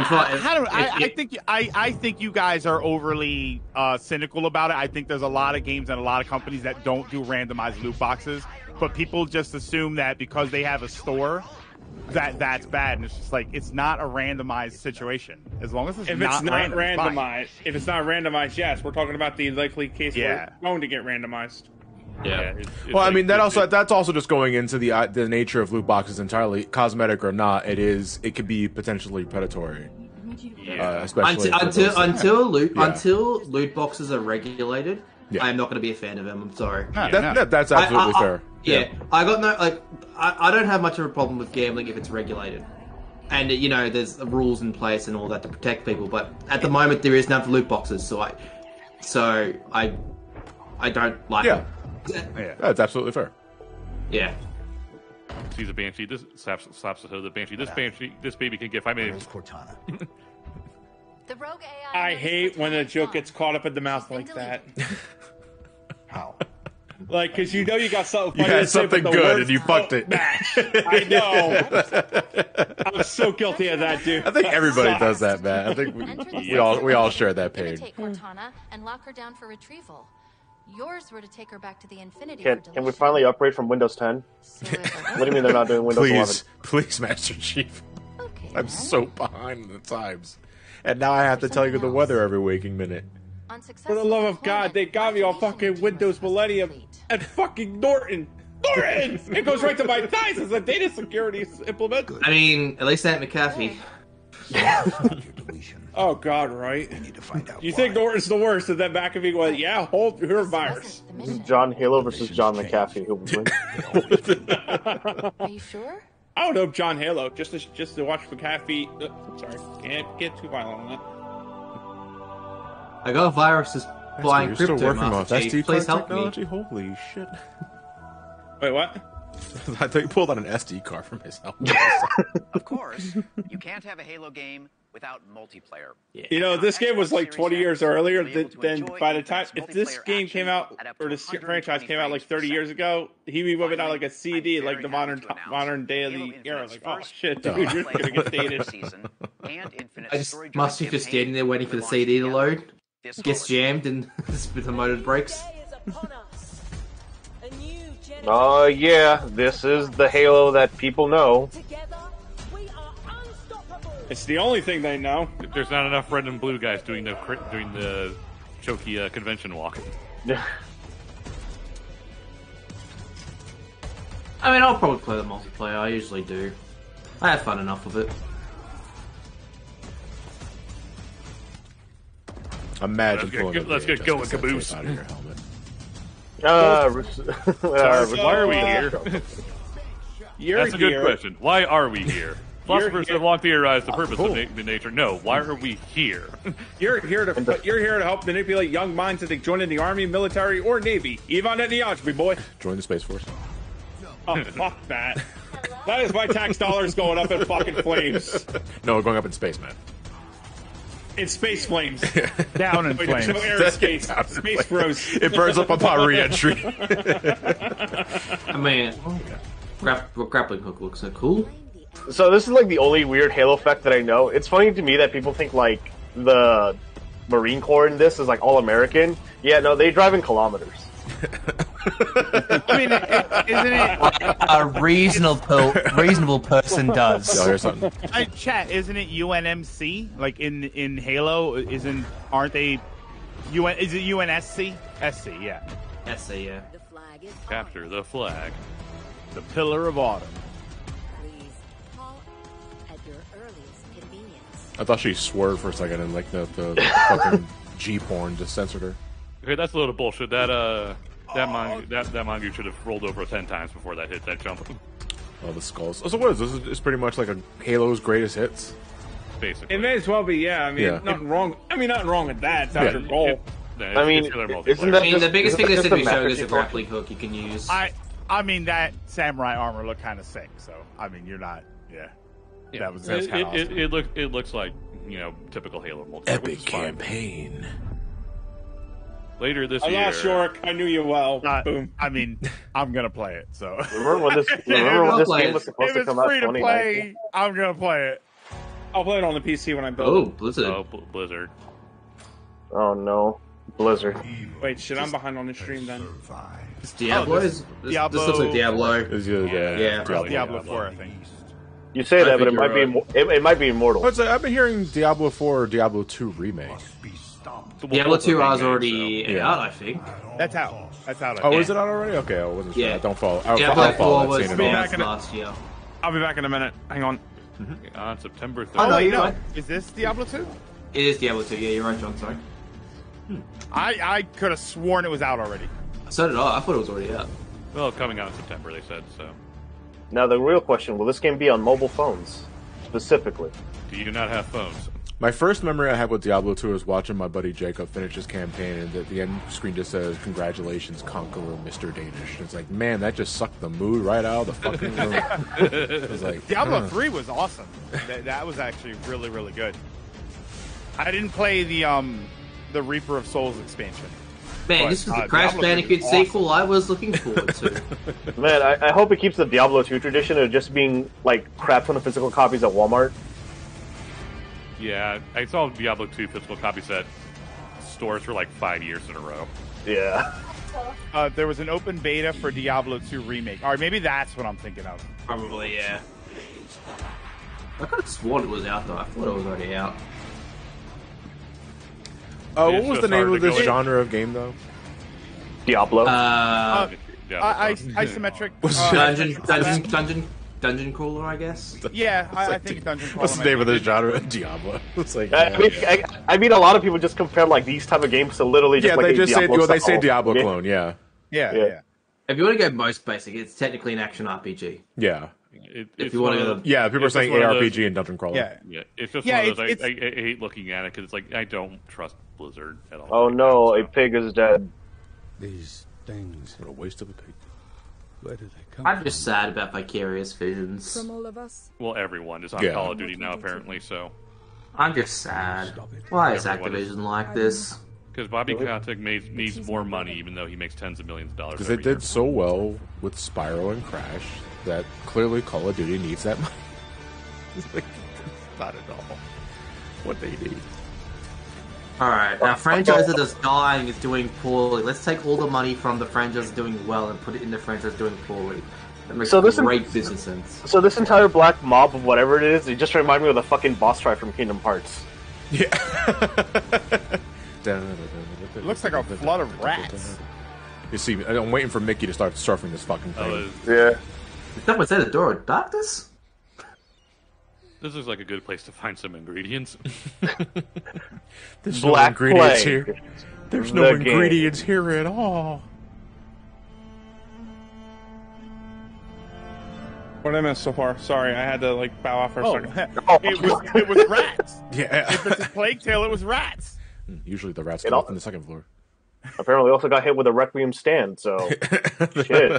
I think you guys are overly cynical about it. I think there's a lot of games and a lot of companies that don't do randomized loot boxes, but people just assume that because they have a store that's bad, and it's just like it's not a randomized situation. As long as
if it's not randomized, yes, we're talking about the likely case where it's going to get randomized.
Yeah.
Well, I mean that's also just going into the nature of loot boxes entirely, cosmetic or not. It could be potentially predatory. Especially
until loot boxes are regulated. I am not going to be a fan of them. I'm sorry.
That's absolutely fair.
Yeah, I got no I don't have much of a problem with gambling if it's regulated, and there's rules in place and all that to protect people. But at the moment, there is none for loot boxes, so I don't like it.
Yeah, that's absolutely fair.
Yeah.
Sees a banshee. This slaps the hood of the banshee. This baby can get 5 minutes.
Cortana.
The rogue AI
I hate when a joke gets caught up in the mouth like that.
How?
Like, because you got something
You
funny
had
to say,
something
but the
good
words
and you fucked it.
match. I know. I'm so guilty of that, dude.
I think everybody does that, man. I think we all share that pain.
Take Cortana and lock her down for retrieval. Yours were to take her back to the Infinity.
Can we finally upgrade from Windows 10? What do you mean they're not doing Windows 11?
Please, Master Chief. I'm so behind the times. And now I have to tell you the weather every waking minute.
For the love of God, they got me on fucking Windows Millennium and fucking Norton! It goes right to my thighs as a data security implement.
I mean, at least Aunt McAfee.
Oh God, right?
We need to find out.
You think Norton's the worst, and then McAfee went, "Yeah, hold her virus."
This is John Halo versus John McAfee. Who will win?
Are you sure?
I don't know John Halo, just to watch McAfee. Sorry, can't get too violent on that.
I got viruses flying
You're still
crypto,
working off
Master Chief.
SD
Please
card
help me.
technology? Holy shit!
Wait, what?
I thought you pulled out an SD card from his helmet.
Of course, you can't have a Halo game without multiplayer.
You know, this game was like 20 years earlier than by the time if this game came out or this franchise came out like 30 years ago, he would whip it out like a CD, like the modern day of the era. Like, oh shit, dude, you're gonna get dated.
Master Chief just standing there waiting for the CD to load. Gets jammed and the motor breaks.
Yeah, this is the Halo that people know.
It's the only thing they know.
There's not enough red and blue guys doing the Choki convention walk.
I mean, I'll probably play the multiplayer. I usually do. I have fun enough with it.
Imagine
let's get going, Caboose.
Out of your helmet.
Why are we here? That's a good question. Why are we here? Philosophers have long theorized the purpose of nature. No, why are we here?
You're here to help manipulate young minds into joining the army, military, or navy. Ivan Etniotchby, boy.
Join the Space Force.
Oh, fuck that. That is my tax dollars going up in fucking flames.
No, going up in space, man.
In space flames.
Down in flames.
No aerospace. Space froze.
It burns up upon re-entry.
I mean, grappling hook looks so cool.
So this is like the only weird Halo effect that I know. It's funny to me that people think like the Marine Corps in this is like all American. Yeah, no, they drive in kilometers.
I mean, isn't it
a reasonable person does?
Oh, here's something.
Chat, isn't it UNMC? Like in Halo, aren't they? Is it UNSC? SC, yeah.
SC, yeah.
Capture the flag.
The Pillar of Autumn.
I thought she swerved for a second and like the fucking G porn just censored her.
Okay, that's a little bullshit. That Mongoose should have rolled over 10 times before that hit that jump.
Oh, the skulls. So what is this? It's pretty much like a Halo's greatest hits.
Basically,
it may as well be. Yeah, I mean, nothing wrong. I mean, nothing wrong with that. It's not your goal.
The biggest thing they said we showed is a grappling hook you can use.
I mean, that samurai armor looked kind of sick. So I mean, you're not. Yeah.
Yeah, it looks like typical Halo multiplayer.
Epic campaign.
Later this
I
year.
lost York. I knew you well. Boom.
I mean, I'm gonna play it. So
Remember when this game was supposed
if
to
it's
come out?
free to
2019?
play, I'm gonna play it.
I'll play it on the PC when I build
Oh,
it.
Blizzard.
Oh, Blizzard.
Oh no, Blizzard.
Wait, shit, I'm behind on the stream then.
It's Diablo. This looks like Diablo.
Yeah,
Diablo 4, I think.
You say that, but it
think
might be
you're
it might be Immortal.
I've been hearing Diablo 4 or Diablo 2 remake.
Diablo 2 is already out, I think.
That's out. That's out.
Oh, is it out already? Okay, I wasn't sure.
Yeah.
I don't follow.
Diablo 4 was
that scene at all.
announced last year.
I'll be back in a minute. Hang on.
On September 3rd.
Oh, no,
wait,
you're right.
Is this Diablo 2?
It is Diablo 2. Yeah, you're right, John. Sorry.
I could have sworn it was out already.
So did I. I thought it was already out.
Well, coming out in September, they said, so.
Now the real question: will this game be on mobile phones specifically?
Do you not have phones?
My first memory I had with Diablo 2 was watching my buddy Jacob finish his campaign, and the end screen just says, "Congratulations, Conqueror, Mr. Danish." And it's like, man, that just sucked the mood right out of the fucking room. It was like,
Diablo 3 was awesome. That was actually really, really good. I didn't play the Reaper of Souls expansion.
Man,
But,
this was the
Diablo
Crash
3
Bandicoot
was awesome.
sequel I was looking forward to.
Man, I hope it keeps the Diablo 2 tradition of just being like crap ton of physical copies at Walmart.
Yeah, I saw Diablo 2 physical copies at stores for like 5 years in a row.
Yeah.
There was an open beta for Diablo 2 Remake. All right, maybe that's what I'm thinking of.
Probably, yeah. I could have sworn it was out though. I thought it was already out.
what
It's
was
just
the name
hard
of
to
this
go-
genre of game, though?
Diablo.
Isometric.
Dungeon crawler, I guess.
Yeah, I think Dungeon Crawler.
What's the name of this genre? Diablo. It's like,
I mean, a lot of people just compare like these type of games to literally just
yeah,
like
they
a
just say
Diablo
they say
style.
Diablo
Yeah.
clone. Yeah,
Yeah.
If you want to go most basic, it's technically an action RPG.
yeah.
If you want to,
Yeah, people are
it's just
saying
one of those-
ARPG and Dungeon Crawler.
Yeah.
Yeah, it's just
Yeah,
one of those.
it's-
I hate looking at it because it's like I don't trust Blizzard at all.
Oh no, a pig is dead.
These things.
What a waste of a pig.
Where do they come
I'm just sad about Vicarious Visions.
From all of us.
Well, everyone is on
Yeah.
Call of Duty now, apparently. So
I'm just sad. Why is Activision like this?
because Bobby Kotick needs more money, even though he makes tens of millions of dollars.
Because they
every year.
did so well with Spyro and Crash that clearly Call of Duty needs that money. It's like, not at all what they need.
Alright, now franchise that is dying is doing poorly. Let's take all the money from the franchise doing well and put it in the franchise doing poorly. That makes
So this
great business sense.
So this entire black mob of whatever it is, it just reminded me of the fucking boss fight from Kingdom Hearts.
It looks like a flood of rats.
You see, I'm waiting for Mickey to start surfing this fucking thing.
Yeah.
Did someone say the Door of Darkness?
This is like a good place to find some ingredients.
There's
Black
no ingredients
Plague.
here. There's no
The game.
ingredients here at all.
What did I miss so far? Sorry, I had to like bow out for a second.
It was rats.
Yeah.
If it's a Plague Tale, it was rats.
Usually the rats
It
go
all-
up on the second floor.
Apparently also got hit with a Requiem stand, so shit.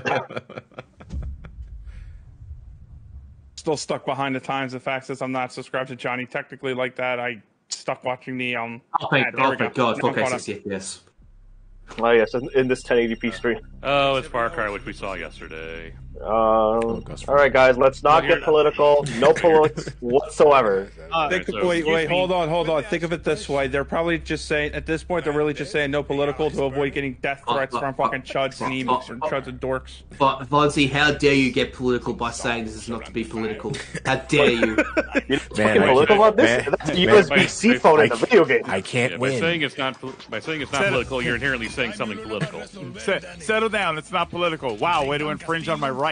Still stuck behind the times. The fact is, I'm not subscribed to Johnny technically like that. I stuck watching the
Oh, thank
there we go.
God,
Now I'm caught
4K 60 FPS.
Oh yes, in this 1080p stream.
Oh, it's Far Cry, which we saw yesterday.
All right, guys, let's not get political. No politics whatsoever.
Wait, hold on. Think of it this way: they're probably just saying at this point, they're really just saying no political to avoid getting death threats from fucking chuds and emos or chuds and dorks.
But Vonzi, how dare you get political by saying this is not to be political? How dare you?
You're fucking political about this? That's the USB-C phone in the video game.
I can't
By
win.
saying it's not political, you're inherently saying something political.
Settle down. It's not political. Wow, way to infringe on my rights.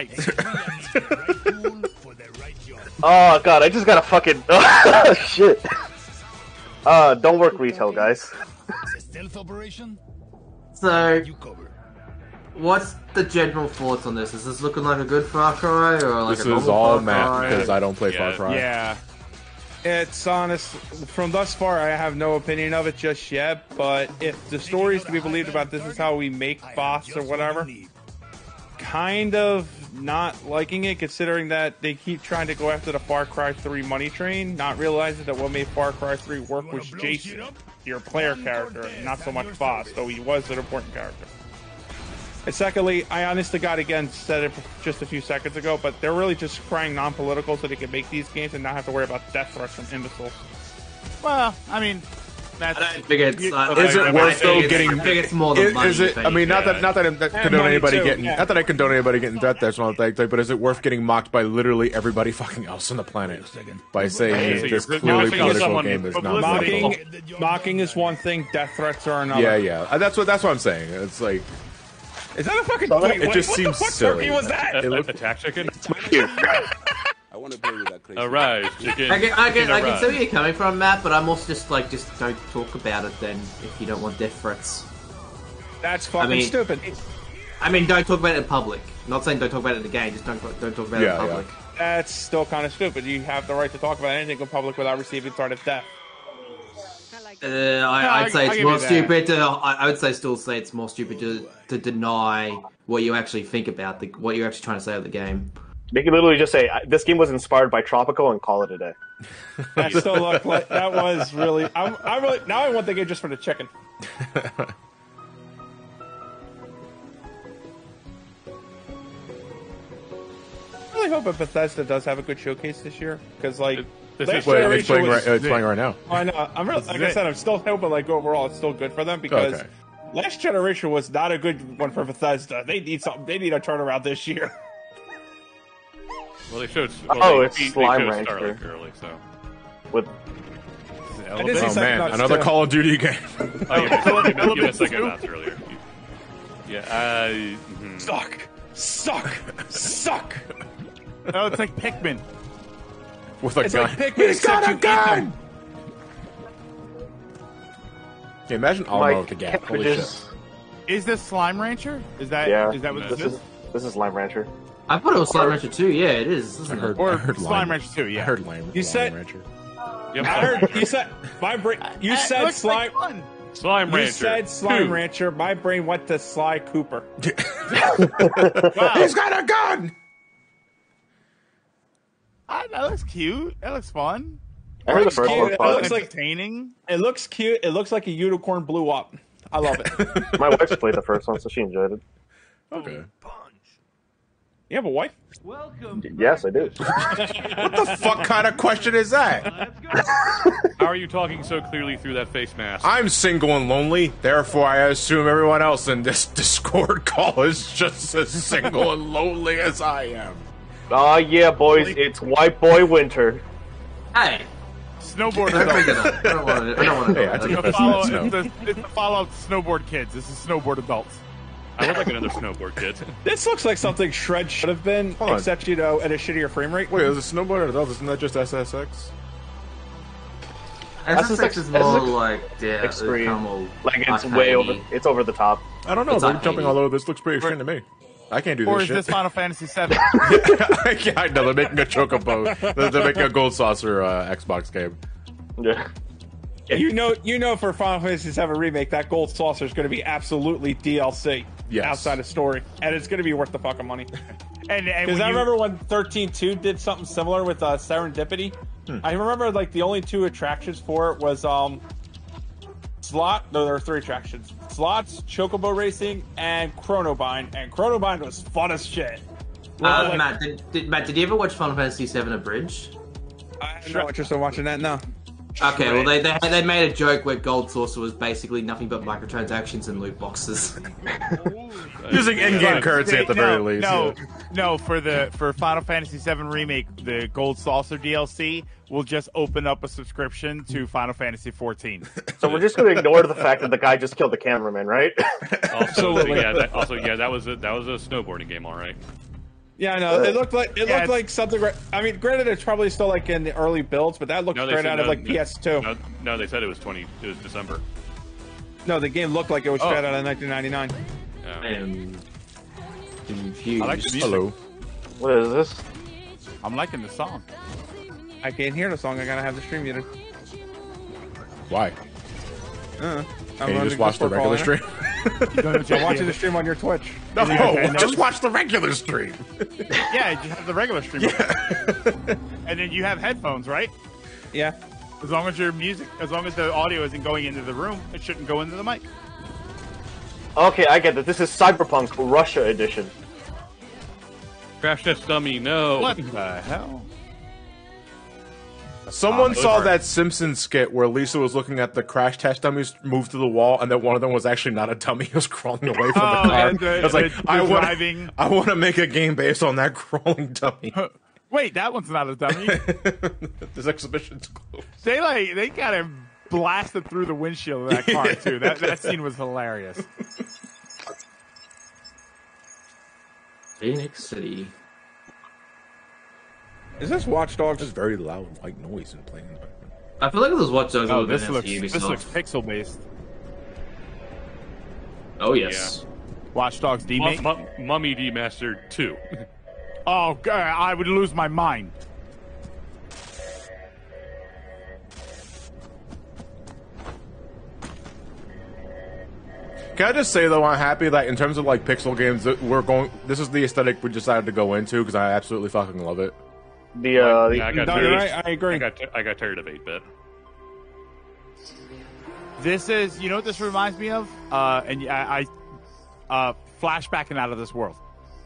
Oh god, I just got a fucking shit. Don't work retail, guys.
Stealth operation?
So, what's the general thoughts on this? Is this looking like a good Far Cry or like
This
a normal
is all
Far
Matt
Cry?
because I don't play Far Cry.
Yeah. It's honest. From thus far, I have no opinion of it just yet. But if the story is to be believed about this is how we make boss or whatever, kind of not liking it, considering that they keep trying to go after the Far Cry 3 money train, not realizing that what made Far Cry 3 work was Jason. your player character, not so much boss, though he was an important character. And secondly, I honest to God again said it just a few seconds ago, but they're really just crying non-political so they can make these games and not have to worry about death threats from imbeciles.
Well, I mean, that's,
I think it's.
Is it worth though getting?
I think it's more than money.
Is it? I mean, not that I condone anybody getting. Not that I condone anybody getting death threats and all that, but is it worth getting mocked by literally everybody fucking else on the planet by saying this clearly political game is not political?
Mocking is one thing. Death threats are another.
Yeah. That's what I'm saying. It's like.
Is that a fucking?
It just
what
seems
the fuck
silly.
turkey was that?
It looked
attack chicken.
I want to play with that crazy.
All right, chicken.
I can see where you're coming from, Matt, but I'm also just like, just don't talk about it then if you don't want death threats.
That's fucking stupid.
I mean, don't talk about it in public. I'm not saying don't talk about it in the game, just don't talk about it in public.
That's still kind of stupid. You have the right to talk about anything in public without receiving threat of death.
I'd say it's more stupid to. I would still say it's more stupid to deny what you actually think about what you're actually trying to say about the game.
They can literally just say this game was inspired by Tropical and call it a day.
That still looked like that was really. I really now I want the game just for the chicken. I really hope that Bethesda does have a good showcase this year because like.
It's playing right now.
I know. I'm really, like I said, I'm still hoping like overall it's still good for them because last generation was not a good one for Bethesda. They need something. They need a turnaround this year.
Well, they showed.
It's Slime Rancher.
Starlink early, so.
With.
Oh man, another Call of Duty game.
Give us a second that's earlier. Yeah.
Suck.
Oh, it's like Pikmin.
With a gun.
Like Pikmin,
He's got a gun! Okay, imagine Alma with the gap. Holy shit.
Is this Slime Rancher? Is that what this is?
This is Slime Rancher.
I thought it was Slime Rancher 2. Yeah, it is.
I heard
Slime Rancher 2. Yeah.
I heard Slime Rancher.
Yep.
I heard you said my brain. You said Slime.
Like
Slime Rancher.
You said Slime Rancher. My brain went to Sly Cooper.
Wow.
He's got a gun.
That looks cute. That looks fun.
I heard the first one.
It looks like
entertaining.
It looks cute. It looks like a unicorn blew up. I love it.
My wife's played the first one, so she enjoyed it.
Okay.
You have a wife?
Welcome.
Yes, I do.
What the fuck kind of question is that?
How are you talking so clearly through that face mask?
I'm single and lonely, therefore I assume everyone else in this Discord call is just as single and lonely as I am.
Oh yeah, boys, it's White Boy Winter.
Hey.
Snowboard
adults. I don't want to.
Hey, I took a piss in the snow.
It's the follow-up to Snowboard Kids. This is Snowboard Adults.
I would like another Snowboard Kid.
This looks like something Shred should have been, except, at a shittier frame rate.
Wait, is it Snowboard Adults? Isn't that just SSX?
SSX is more like
extreme. Like it's way over. It's over the top.
I don't know. They're jumping all over. This looks pretty extreme to me. I can't do this shit.
Or is this Final Fantasy VII?
I know, they're making a Chocobo. They're making a Gold Saucer Xbox game.
Yeah.
You know, for Final Fantasy VII Remake, that Gold Saucer is going to be absolutely DLC outside of story, and it's going to be worth the fucking money. And because I remember when 13.2 did something similar with Serendipity. I remember like the only 2 attractions for it was there were 3 attractions: Slots, Chocobo Racing, and Chronobind. And Chronobind was fun as shit.
Matt, did you ever watch Final Fantasy VII Abridged?
I have no interest in watching that now.
Okay, well they made a joke where Gold Saucer was basically nothing but microtransactions and loot boxes.
Using in-game currency at the very least.
No, for Final Fantasy VII Remake, the Gold Saucer DLC will just open up a subscription to Final Fantasy XIV.
So we're just going to ignore the fact that the guy just killed the cameraman, right?
Absolutely.
That was a snowboarding game, all right.
Yeah, I know. It looked like something. I mean, granted, it's probably still like in the early builds, but that looked straight out of like PS2.
No, they said it was December.
No, the game looked like it was straight out of 1999.
I like the music.
Hello.
What is this?
I'm liking the song.
I can't hear the song. I gotta have the stream muted.
Why?
I'm
Can you just watch the regular stream?
I'm watching the stream on your Twitch.
No, just watch the regular stream.
Yeah, you have the regular stream. And then you have headphones, right?
Yeah.
As long as the audio isn't going into the room, it shouldn't go into the mic.
Okay, I get that. This is Cyberpunk Russia edition.
Crash Test Dummy, no.
What the hell?
Someone saw that Simpsons skit where Lisa was looking at the crash test dummies move to the wall, and that one of them was actually not a dummy; he was crawling away from the car. I was like, I want to make a game based on that crawling dummy.
Wait, that one's not a dummy.
This exhibition's closed.
They got him blasted through the windshield of that car too. That scene was hilarious.
Phoenix City.
Is this Watch Dogs?
There's very loud white noise and playing.
I feel like this Watch Dogs.
Oh, this looks pixel based.
Oh yes.
Yeah. Watch Dogs D-Mate?
Mummy Demastered 2.
Oh god, I would lose my mind.
Can I just say though, I'm happy that in terms of like pixel games, that this is the aesthetic we decided to go into because I absolutely fucking love it.
I agree. I got tired of 8-bit.
This is, you know what this reminds me of? Flashback and Out of This World.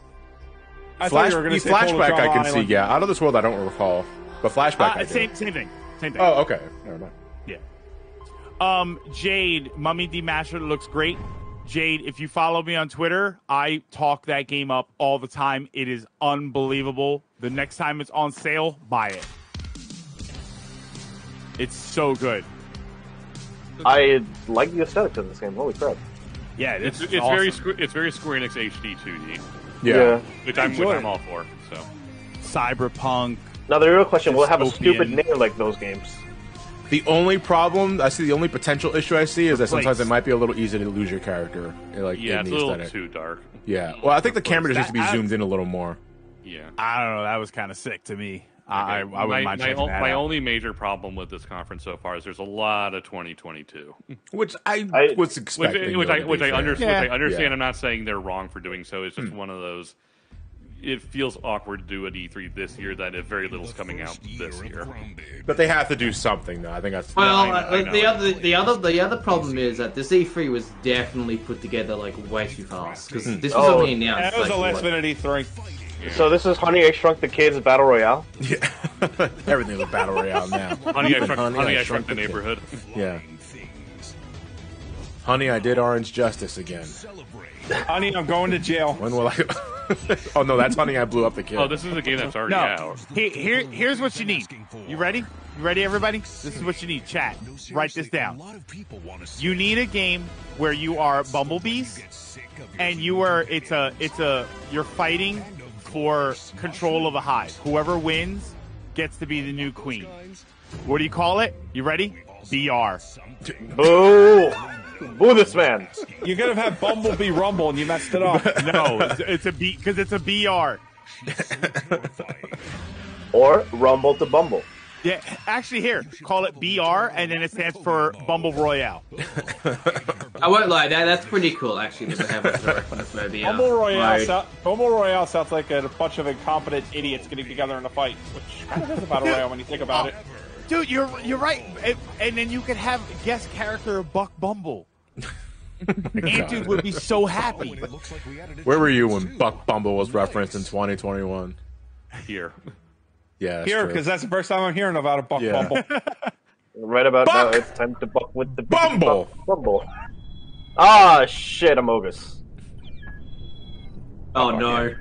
Flashback I can see, yeah. Out of This World I don't recall, but Flashback I do.
Same thing.
Oh, okay. Never mind.
Yeah. Jade, Mummy Demastered looks great. Jade, if you follow me on Twitter, I talk that game up all the time. It is unbelievable. The next time it's on sale, buy it. It's so good.
I like the aesthetics of this game. Holy crap!
Yeah, it's awesome. It's very Square Enix HD 2D.
Yeah.
Which I'm all for. So.
Cyberpunk.
Now the real question: will it have a stupid name like those games?
The only potential issue I see is that sometimes it might be a little easy to lose your character. Like,
yeah,
in
it's
the
a little
aesthetic.
too dark.
Yeah. Well, I think the camera just needs to be zoomed in a little more.
Yeah.
I don't know. That was kind of sick to me. I wouldn't mind checking that
my
out.
only major problem with this conference so far is there's a lot of 2022,
which I was expecting.
Which I understand.
Yeah.
I'm not saying they're wrong for doing so. It's just one of those. It feels awkward to do an E3 this year that if very little's coming out this year.
But they have to do something, though. I think that's.
The other problem is that this E3 was definitely put together like way too fast because this was only announced.
Yeah, it was a last minute E3.
Yeah.
So this is Honey, I Shrunk the Kids Battle Royale?
Yeah. Everything's a Battle Royale now.
Honey, I Shrunk the Neighborhood.
Yeah. Honey, I did Orange Justice again.
Honey, I'm going to jail.
When will I... Oh, no, that's Honey, I Blew Up the Kid.
Oh, this is a game that's already out.
Here's what you need. You ready? You ready, everybody? This is what you need. Chat. Write this down. You need a game where you are bumblebees, and you're fighting for control of a hive. Whoever wins gets to be the new queen. What do you call it? You ready? BR.
Boo! Boo this man.
You could have had Bumblebee Rumble and you messed it up.
No, it's a B because it's a BR.
Or Rumble to Bumble.
Yeah, actually, here, call it BR, and then it stands for Bumble Royale.
I won't lie, that's pretty cool, actually, to have this movie.
Bumble Royale sounds like a bunch of incompetent idiots getting together in a fight, which kind of is a battle royale when you think about it.
Dude, you're right. And then you could have guest character Buck Bumble. Dude would be so happy.
Where were you when Buck Bumble was referenced in 2021?
Here.
Yeah,
here, because that's the first time I'm hearing about a Buck Bumble.
Right about now, it's time to buck with the
Bumble.
Bumble. Ah, shit, Amogus.
Oh no.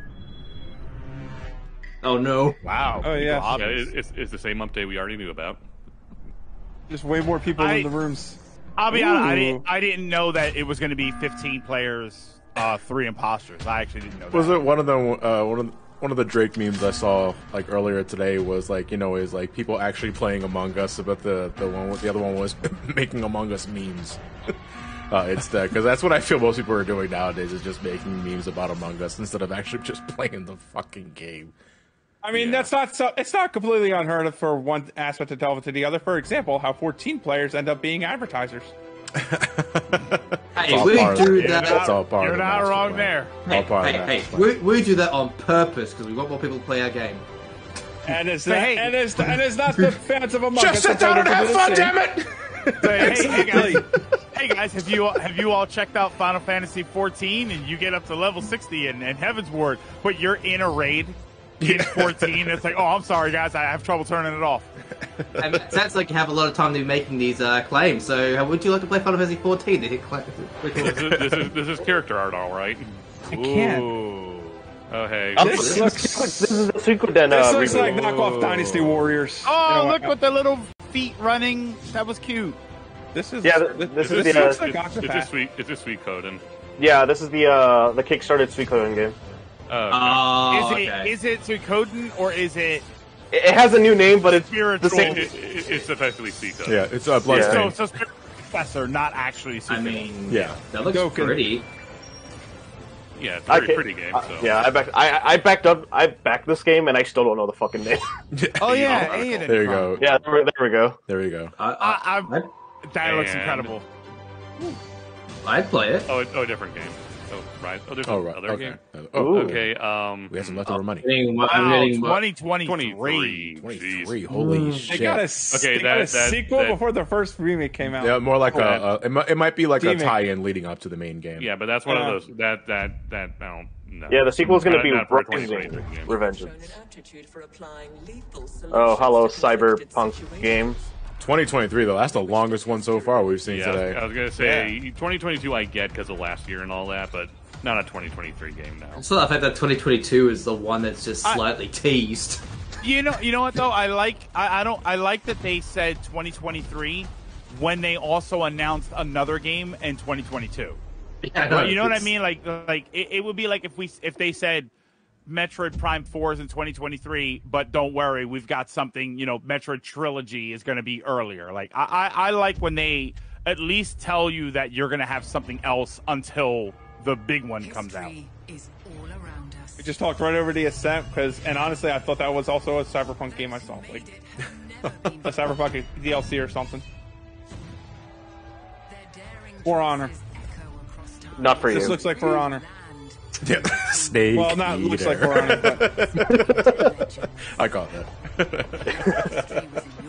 Oh no.
Wow.
Oh yeah.
It's the same update we already knew about.
Just way more people in the rooms.
I'll be honest, I didn't know that it was going to be 15 players, 3 imposters. I actually didn't know that.
Was it one of them? One of the Drake memes I saw like earlier today was like, is like people actually playing Among Us, but the other one was making Among Us memes. It's because that's what I feel most people are doing nowadays is just making memes about Among Us instead of actually just playing the fucking game.
I mean, that's not it's not completely unheard of for one aspect to delve into the other. For example, how 14 players end up being advertisers.
Hey, we do that.
That's all part
You're
of the
not wrong
master
there.
plan.
Hey, we do that on purpose because we want more people to play our game.
And it's
Say,
not,
hey.
and it's not the fans of Among Us.
Just sit down and have fun, damn it!
Hey guys, have you all checked out Final Fantasy 14 and you get up to level 60 and Heaven's Ward, but you're in a raid in 14? It's like, oh, I'm sorry guys, I have trouble turning it off.
And it sounds like you have a lot of time to be making these claims. So, how would you like to play Final Fantasy 14?
This is character art, all right.
I can't.
Ooh. Oh hey.
This
is the Suikoden.
This looks like knockoff Dynasty Warriors.
Oh, look with the little feet running. That was cute.
This is
this is
It's a sweet Coden.
Yeah, this is the Kickstarted Suikoden game.
Is it Suikoden or is it?
It has a new name, but it's
spiritual.
the same.
It's effectively sweet Coden.
Yeah, it's a Bloodstain.
So spiritual professor, not actually Suikoden.
I mean,
yeah,
that looks pretty.
Yeah, it's a very pretty game. So.
Yeah, I backed this game, and I still don't know the fucking name.
Oh yeah, Aiden.
There you go.
Yeah, there we go.
There you go.
That looks incredible.
I'd play it.
Oh, a different game. Oh, right. Oh, there's another game.
Okay.
Okay.
We have some leftover money.
I'm getting
2023.
Holy shit!
They got a sequel before the first remake came out.
Yeah, more like it might be like a tie-in leading up to the main game.
Yeah, but that's one of those that I don't know.
Yeah, the sequel is going to be Revenge. Oh, hello, Cyberpunk game.
2023 though, that's the longest one so far we've seen today.
I was gonna say 2022 I get because of last year and all that, but not a 2023 game now.
So the fact that 2022 is the one that's just slightly teased.
You know what though? I like that they said 2023 when they also announced another game in 2022.
Yeah,
you know what I mean? Like it would be like if they said Metroid Prime 4 is in 2023, but don't worry, we've got something, Metroid Trilogy is going to be earlier. Like, I like when they at least tell you that you're going to have something else until the big one comes out.
We just talked right over the Ascent, and honestly, I thought that was also a Cyberpunk game I saw. Like, a Cyberpunk DLC or something. For Honor.
Not for you.
This looks like For Honor.
Yeah, Snake.
Well, not
Eater.
looks like For Honor, but
I caught that.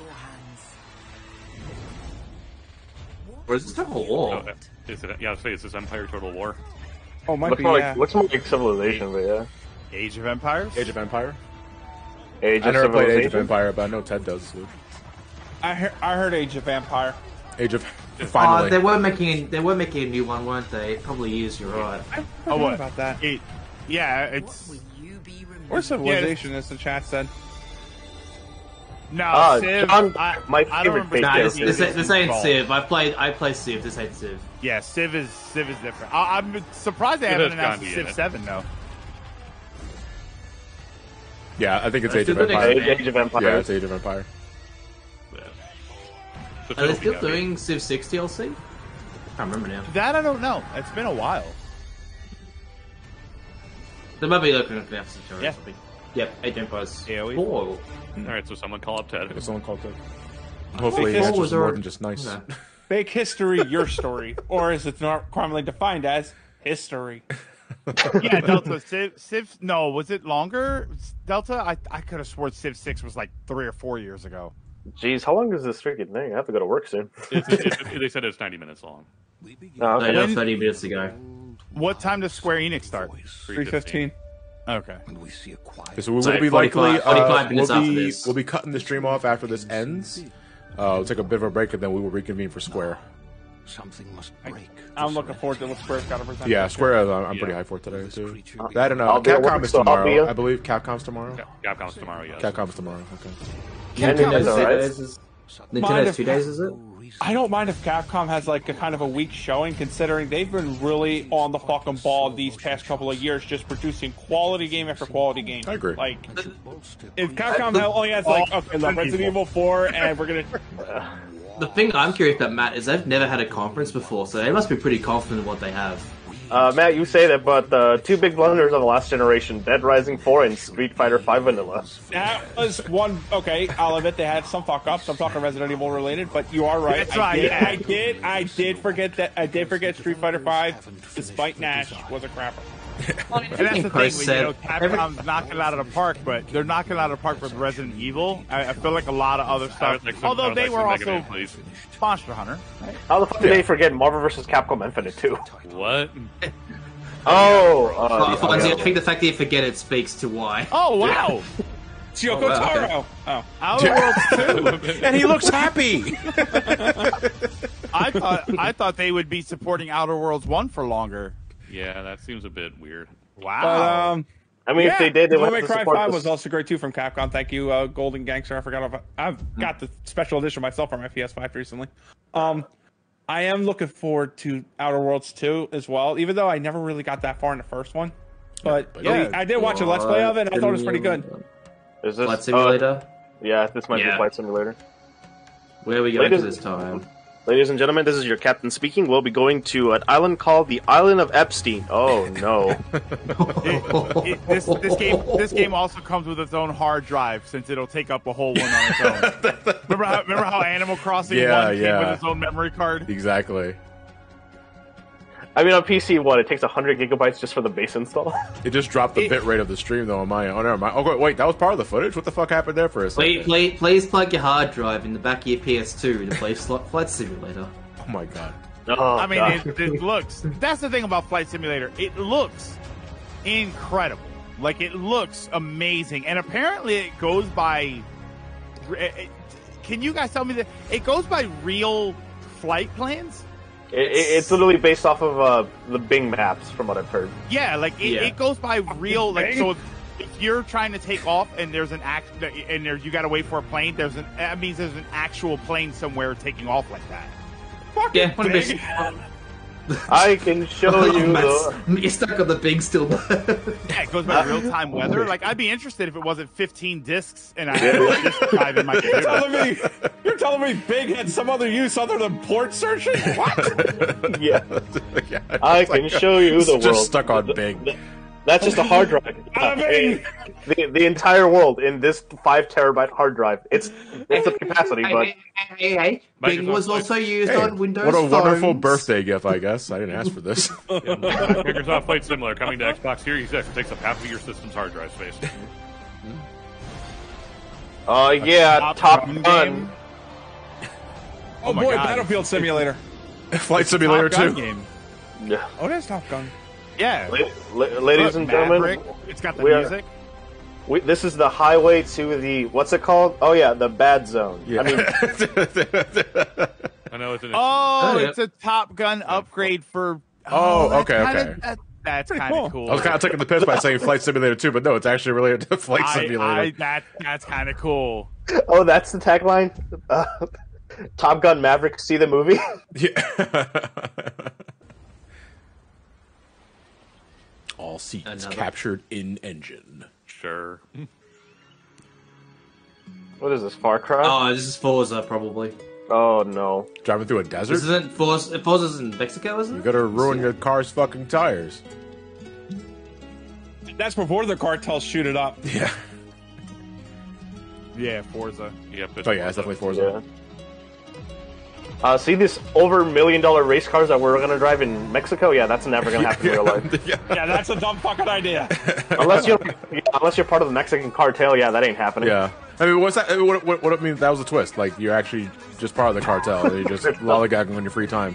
Or is this Total War?
Is this Empire Total War?
Oh, might
looks
be.
More
Yeah.
looks more like Civilization, but yeah.
Age of Empires.
Age of Empire.
Age
I
of
never played Age of
Civilization?
Empire, but I know Ted does. So.
I heard Age of Empire.
Age of finally.
They were making a new one, weren't they? It probably is. You're right.
Oh, what
about that?
It's.
Or Civilization, as the chat said.
No, Civ.
John, my
I don't
favorite
remember.
This ain't Civ. I play Civ. This ain't Civ.
Yeah, Civ is different. I'm surprised they haven't announced Civ 7 though.
Yeah, I think it's Age of
Civ
Empire.
Age of Empire.
Yeah, it's Age of Empire.
Are they still doing Civ 6 DLC? I can't remember now.
That I don't know. It's been a while.
They might be looking at the episode.
Yeah.
Yep, Age of Empires.
Yeah,
4.
Alright, so someone call up Ted.
Someone called Ted. Hopefully,
Fake
it's
was
more
our-
than just nice.
Yeah.
Fake history, your story. Or as it's not commonly defined as, history.
Yeah, Delta Civ. No, was it longer? Delta. I could have sworn Civ 6 was like 3 or 4 years ago.
Jeez, how long is this freaking thing? I have to go to work soon.
They said it's 90 minutes long.
Oh,
No,
okay.
no, 30 minutes ago.
What time does Square Enix start?
3:15.
Okay.
So we'll
Sorry,
be
45 minutes after this.
we'll be cutting the stream off after this ends. We'll take a bit of a break and then we will reconvene for Square.
Something must break.
I'm looking forward to what Square's got to present.
Yeah, Square. I'm pretty high for today too. That and
I'll be at
Capcom
work,
is
so I'll be
tomorrow.
up.
I believe Capcom's tomorrow.
Capcom's tomorrow, yes.
Capcom's tomorrow. Okay.
Nintendo's alright.
Nintendo's 2 days, is it?
I don't mind if Capcom has like a kind of a weak showing, considering they've been really on the fucking ball these past couple of years, just producing quality game after quality game.
I agree.
Like, if Capcom only has like, okay, look, Resident Evil 4, and we're gonna.
The thing I'm curious about, Matt, is they've never had a conference before, so they must be pretty confident in what they have.
Matt, you say that, but the two big blunders of the last generation, Dead Rising 4 and Street Fighter 5 Vanilla.
That was one. Okay, I'll admit they had some fuck ups. I'm talking Resident Evil related, but you are right.
That's right,
I did forget that. I did forget Street Fighter 5, despite Nash, was a crapper.
And that's the thing, you know, Capcom's knocking it out of the park, but they're knocking it out of the park with Resident Evil. I feel like a lot of other stuff. Although they were also Monster Hunter. Right?
How the fuck did they forget Marvel vs. Capcom Infinite 2?
What?
I think the fact that you forget it speaks to why.
Oh, wow!
It's Yoko Taro. Oh.
Outer Worlds 2!
And he looks happy!
I thought they would be supporting Outer Worlds 1 for longer.
Yeah, that seems a bit weird.
Wow.
But, I mean, if they did, they would have to
Cry
support
5
this.
was also great too from Capcom. Thank you, Golden Gangster. I forgot about. I've got the special edition myself for my PS5 recently. I am looking forward to Outer Worlds 2 as well, even though I never really got that far in the first one. But yeah, I did watch a Let's Play of it, and I thought it was pretty good.
Is this
Flight Simulator?
Yeah, this might be Flight Simulator.
Where are we going to this time?
Ladies and gentlemen, this is your captain speaking. We'll be going to an island called the Island of Epstein. Oh no!
This game also comes with its own hard drive, since it'll take up a whole one on its own. remember how Animal Crossing one came with its own memory card?
Exactly.
I mean, on PC, it takes 100 gigabytes just for the base install.
It just dropped the bit rate of the stream, though, on my own. Oh, never mind. Oh, wait, that was part of the footage? What the fuck happened there for a second?
Please plug your hard drive in the back of your PS2 to play Flight Simulator.
Oh my god.
I mean, it looks... That's the thing about Flight Simulator. It looks incredible. Like, it looks amazing. And apparently it goes by... Can you guys tell me that? It goes by real flight plans?
It's literally based off of the Bing maps, from what I've heard.
Yeah, like it goes by real. Like, so if you're trying to take off and there's you got to wait for a plane, that means there's an actual plane somewhere taking off like that.
I can show you.
You're stuck on the Bing still.
Yeah, it goes by real time weather. Like, I'd be interested if it wasn't 15 discs and I had a disc drive in my computer.
You're telling me Bing had some other use other than port searching? What?
Yeah. I can show you the world.
Just stuck on Bing.
That's just a hard drive. The entire world in this 5 terabyte hard drive. It's the capacity, but
hey. Bing was also used on Windows.
What a
phones.
wonderful birthday gift, I guess. I didn't ask for this.
Microsoft Flight Simulator coming to Xbox Series X. It takes up half of your system's hard drive space.
Top Gun.
Oh boy, God. Battlefield Simulator.
Flight Simulator 2.
Game.
Yeah.
Oh, that's Top Gun.
Yeah.
Ladies and gentlemen,
it's got the music.
This is the highway to the, what's it called? Oh yeah, the bad zone.
Yeah.
I mean,
I know it's
it's a Top Gun upgrade for.
Okay.
That's kind of cool.
I was kind of taking the piss by saying Flight Simulator 2, but no, it's actually related to Flight Simulator.
That's kind of cool.
Oh, that's the tagline. Top Gun Maverick. See the movie?
Yeah. All seats captured in engine.
Sure.
What is this, Far Cry?
Oh, this is Forza, probably.
Oh, no.
Driving through a desert?
This isn't Forza. Forza's in Mexico, isn't it?
You gotta ruin your car's fucking tires.
That's before the cartels shoot it up.
Yeah.
Yeah, Forza.
Yeah,
it's definitely Forza.
Yeah. See these over $1 million race cars that we're gonna drive in Mexico? Yeah, that's never gonna happen in real life.
Yeah, that's a dumb fucking idea.
unless you're part of the Mexican cartel, yeah, that ain't happening.
Yeah. I mean, what's that? What it means? That was a twist. Like, you're actually just part of the cartel. You're just lollygagging on your free time.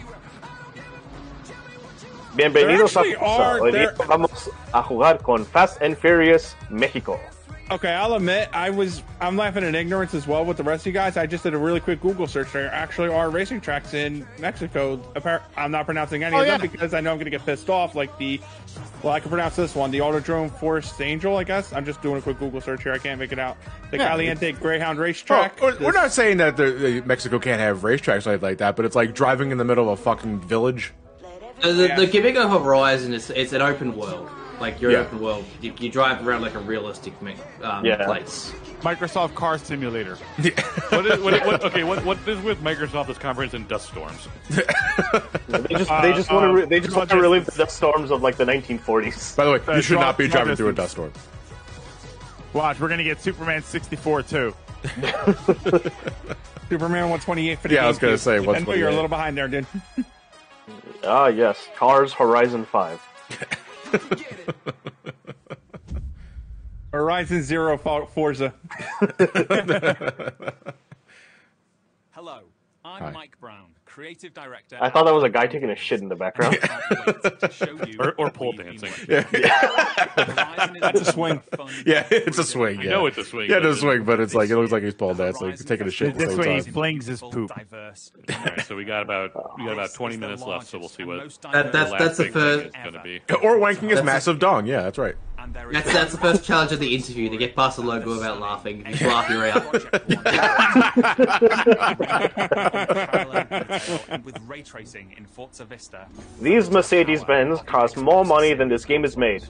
Bienvenidos vamos a jugar con Fast and Furious Mexico.
Okay, I'll admit I'm laughing at ignorance as well with the rest of you guys. I just did a really quick Google search. There actually are racing tracks in Mexico. I'm not pronouncing any of them because I know I'm going to get pissed off. Like I can pronounce this one, the Autodrome Forest Angel, I guess. I'm just doing a quick Google search here. I can't make it out. The Caliente Greyhound Racetrack.
We're not saying that Mexico can't have racetracks like that, but it's like driving in the middle of a fucking village.
The gimmick of Horizon is it's an open world. Like, you're open world. You drive around like a realistic place.
Microsoft Car Simulator.
What is with Microsoft this conference in dust storms?
They just want to relive the dust storms of like the 1940s.
By the way, you should not be driving through a dust storm.
Watch, we're gonna get Superman 64 too.
Superman 128 for the
I was gonna say,
I know you're a little behind there, dude.
Ah, yes, Cars Horizon 5.
Horizon Zero Forza.
Hello, I'm
Hi.
Mike Brown, creative director.
I thought that was a guy taking a shit in the background.
or pole dancing.
That's a swing.
Yeah, it's a swing.
I
Yeah.
know it's a swing,
Yeah,
but
it's a swing, but it's like it looks like he's pole dancing, he's taking a shit. At the
This
same
way he
time.
flings his poop.
All right, so we got about 20 minutes left, so we'll see what
That's the
big
first.
thing is going to be.
Or wanking his massive dong. Yeah, that's right.
That's the first challenge of the interview, to get past the logo without laughing. Just laugh your way out.
With ray tracing in Forza Vista.
These Mercedes-Benz cost more money than this game is made.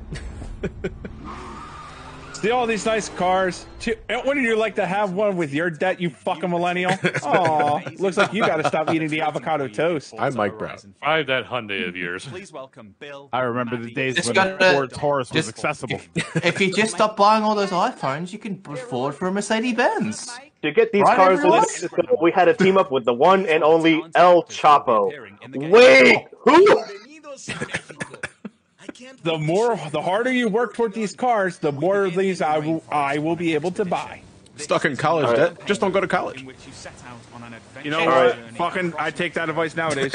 See all these nice cars. Wouldn't you like to have one with your debt, you fucking millennial? Aw, looks like you got to stop eating the avocado toast.
I'm Mike Brown.
I have that Hyundai of yours.
Please welcome Bill.
I remember the days
Just
when
gotta-
the Ford Taurus was
just-
accessible.
If you just stop buying all those iPhones, you can afford for a Mercedes-Benz.
To get these
Right,
cars in
everyone?
Mexico, we had to team up with the one and only El Chapo. Wait, who?
The harder you work toward these cars, the more of these I will be able to buy.
Stuck in college debt? Just don't go to college.
You know
All
what?
right.
Fucking, I take that advice nowadays.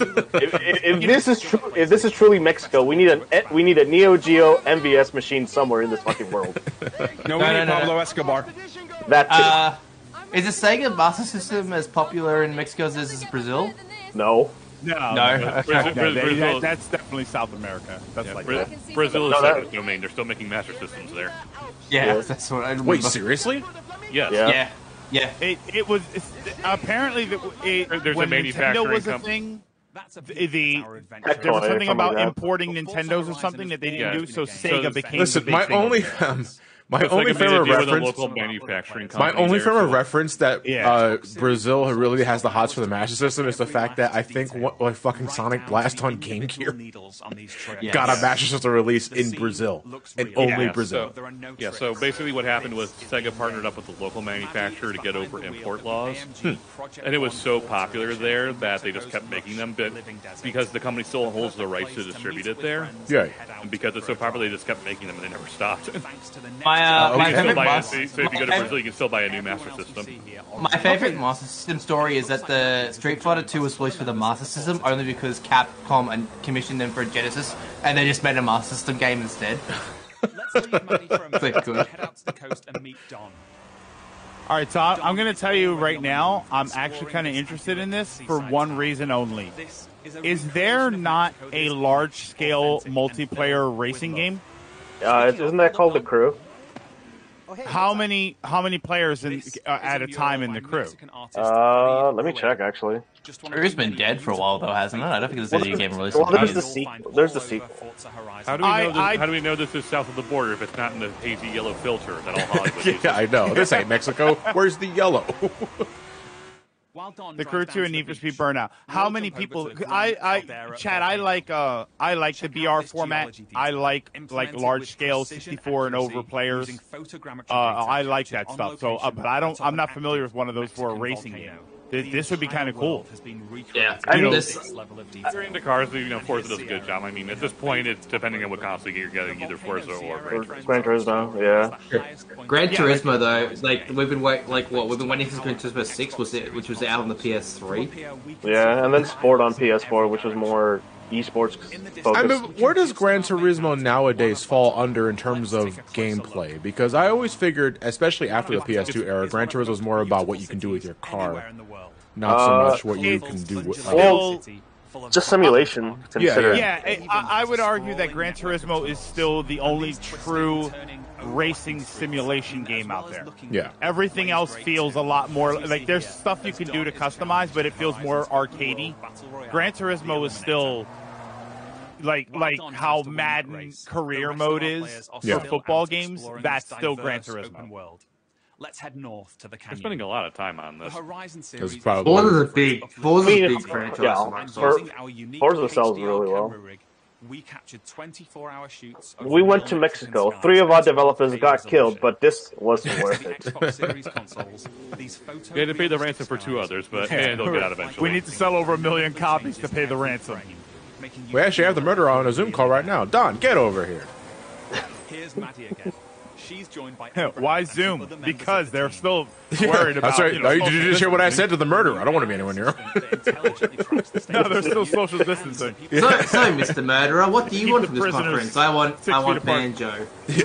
If this is true, if this is truly Mexico, we need a Neo Geo MVS machine somewhere in this fucking world.
No, we need Pablo Escobar.
That too.
Is the Sega Master System as popular in Mexico as it is Brazil?
No.
No, that's definitely South America. That's like that.
Brazil is
No, that-
separate domain. They're still making Master Systems there.
Yeah, that's what I remember.
Wait, seriously?
Yes.
Yeah.
It was apparently
There's
when
a
Nintendo
manufacturing
was a
company.
thing. There was
Tectoy or
something about
something like that.
importing Nintendos or something that they didn't do, so Sega became.
Listen,
the big
my
thing
only
over there.
my
It's
only
like a
frame of
deal with a
reference.
local manufacturing
My
company
only
there,
frame of
so-
reference that Brazil really has the hots for the Master System is the fact that I think like fucking Sonic Blast on Game Gear got a Master System release in Brazil and only Brazil.
So basically what happened was Sega partnered up with the local manufacturer to get over import laws. And it was so popular there that they just kept making them, but because the company still holds the rights to distribute it there.
Yeah.
And because it's so popular, they just kept making them and they never stopped.
My
You can still
favorite
buy
Master-
so if you go to Brazil, you can still buy a new Master System.
My favorite Master System story is that the Street Fighter 2 was released for the Master System only because Capcom commissioned them for a Genesis, and they just made a Master System game instead. They're good.
Head out to the coast and meet Don.
All right, so I'm going to tell you right now, I'm actually kind of interested in this for one reason only. Is there not a large-scale multiplayer racing game?
Isn't that called The Crew?
How many players at a time in the crew?
Let me check actually.
Crew's been dead for a while though, hasn't it? I don't think there's any game released.
Well, there's the sequel. There's the sequel.
How do we know this is south of the border if it's not in the hazy yellow filter that all Hollywood uses?
Yeah, I know. This ain't Mexico. Where's the yellow?
The Crew 2 and Need for Speed Burnout. How many people? Chad, I like the BR format. I like large scale 64 and over players. I like that stuff. So, but I'm not familiar with one of those for a racing game. This would be kind of cool.
Yeah,
I mean,
this.
If you're into cars, Forza does a good job. I mean, at this point, it's depending on what console you're getting, either Forza or
Gran Turismo. Yeah.
Gran Turismo though, like we've been waiting for Gran Turismo 6, which was out on the PS3.
Yeah, and then Sport on PS4, which was more esports focused.
I mean, where does Gran Turismo nowadays fall under in terms of gameplay? Because I always figured, especially after the PS2 era, Gran Turismo was more about what you can do with your car, not so much what you can do with.
Just simulation. Consider.
Yeah, I would argue that Gran Turismo is still the only true racing simulation game out there.
Yeah.
Everything else feels a lot more like there's stuff you can do to customize, but it feels more arcadey. Gran Turismo is still like how Madden career mode is for football games. That's still Gran Turismo.
Let's head north to the canyon.
We're spending a lot of time on this.
The Horizon series.
Forza's a big franchise.
Yeah, Forza sells really well.
We captured 24-hour shoots.
We went to Mexico. 3 of our developers got killed, but this wasn't worth it.
We had to pay the ransom for 2 others, but they'll get out eventually.
We need to sell over 1 million copies to pay the ransom.
making you
We actually have the murderer on a Zoom call right now. Don, get over here.
Here's Maddie again. She's joined by
Why Zoom? Because they're still worried about.
That's right.
You know,
Did you just hear what I said to the murderer? I don't want to be anywhere near him.
No, they're still social distancing.
So, Mr. Murderer, what do you want from this conference? I want Banjo.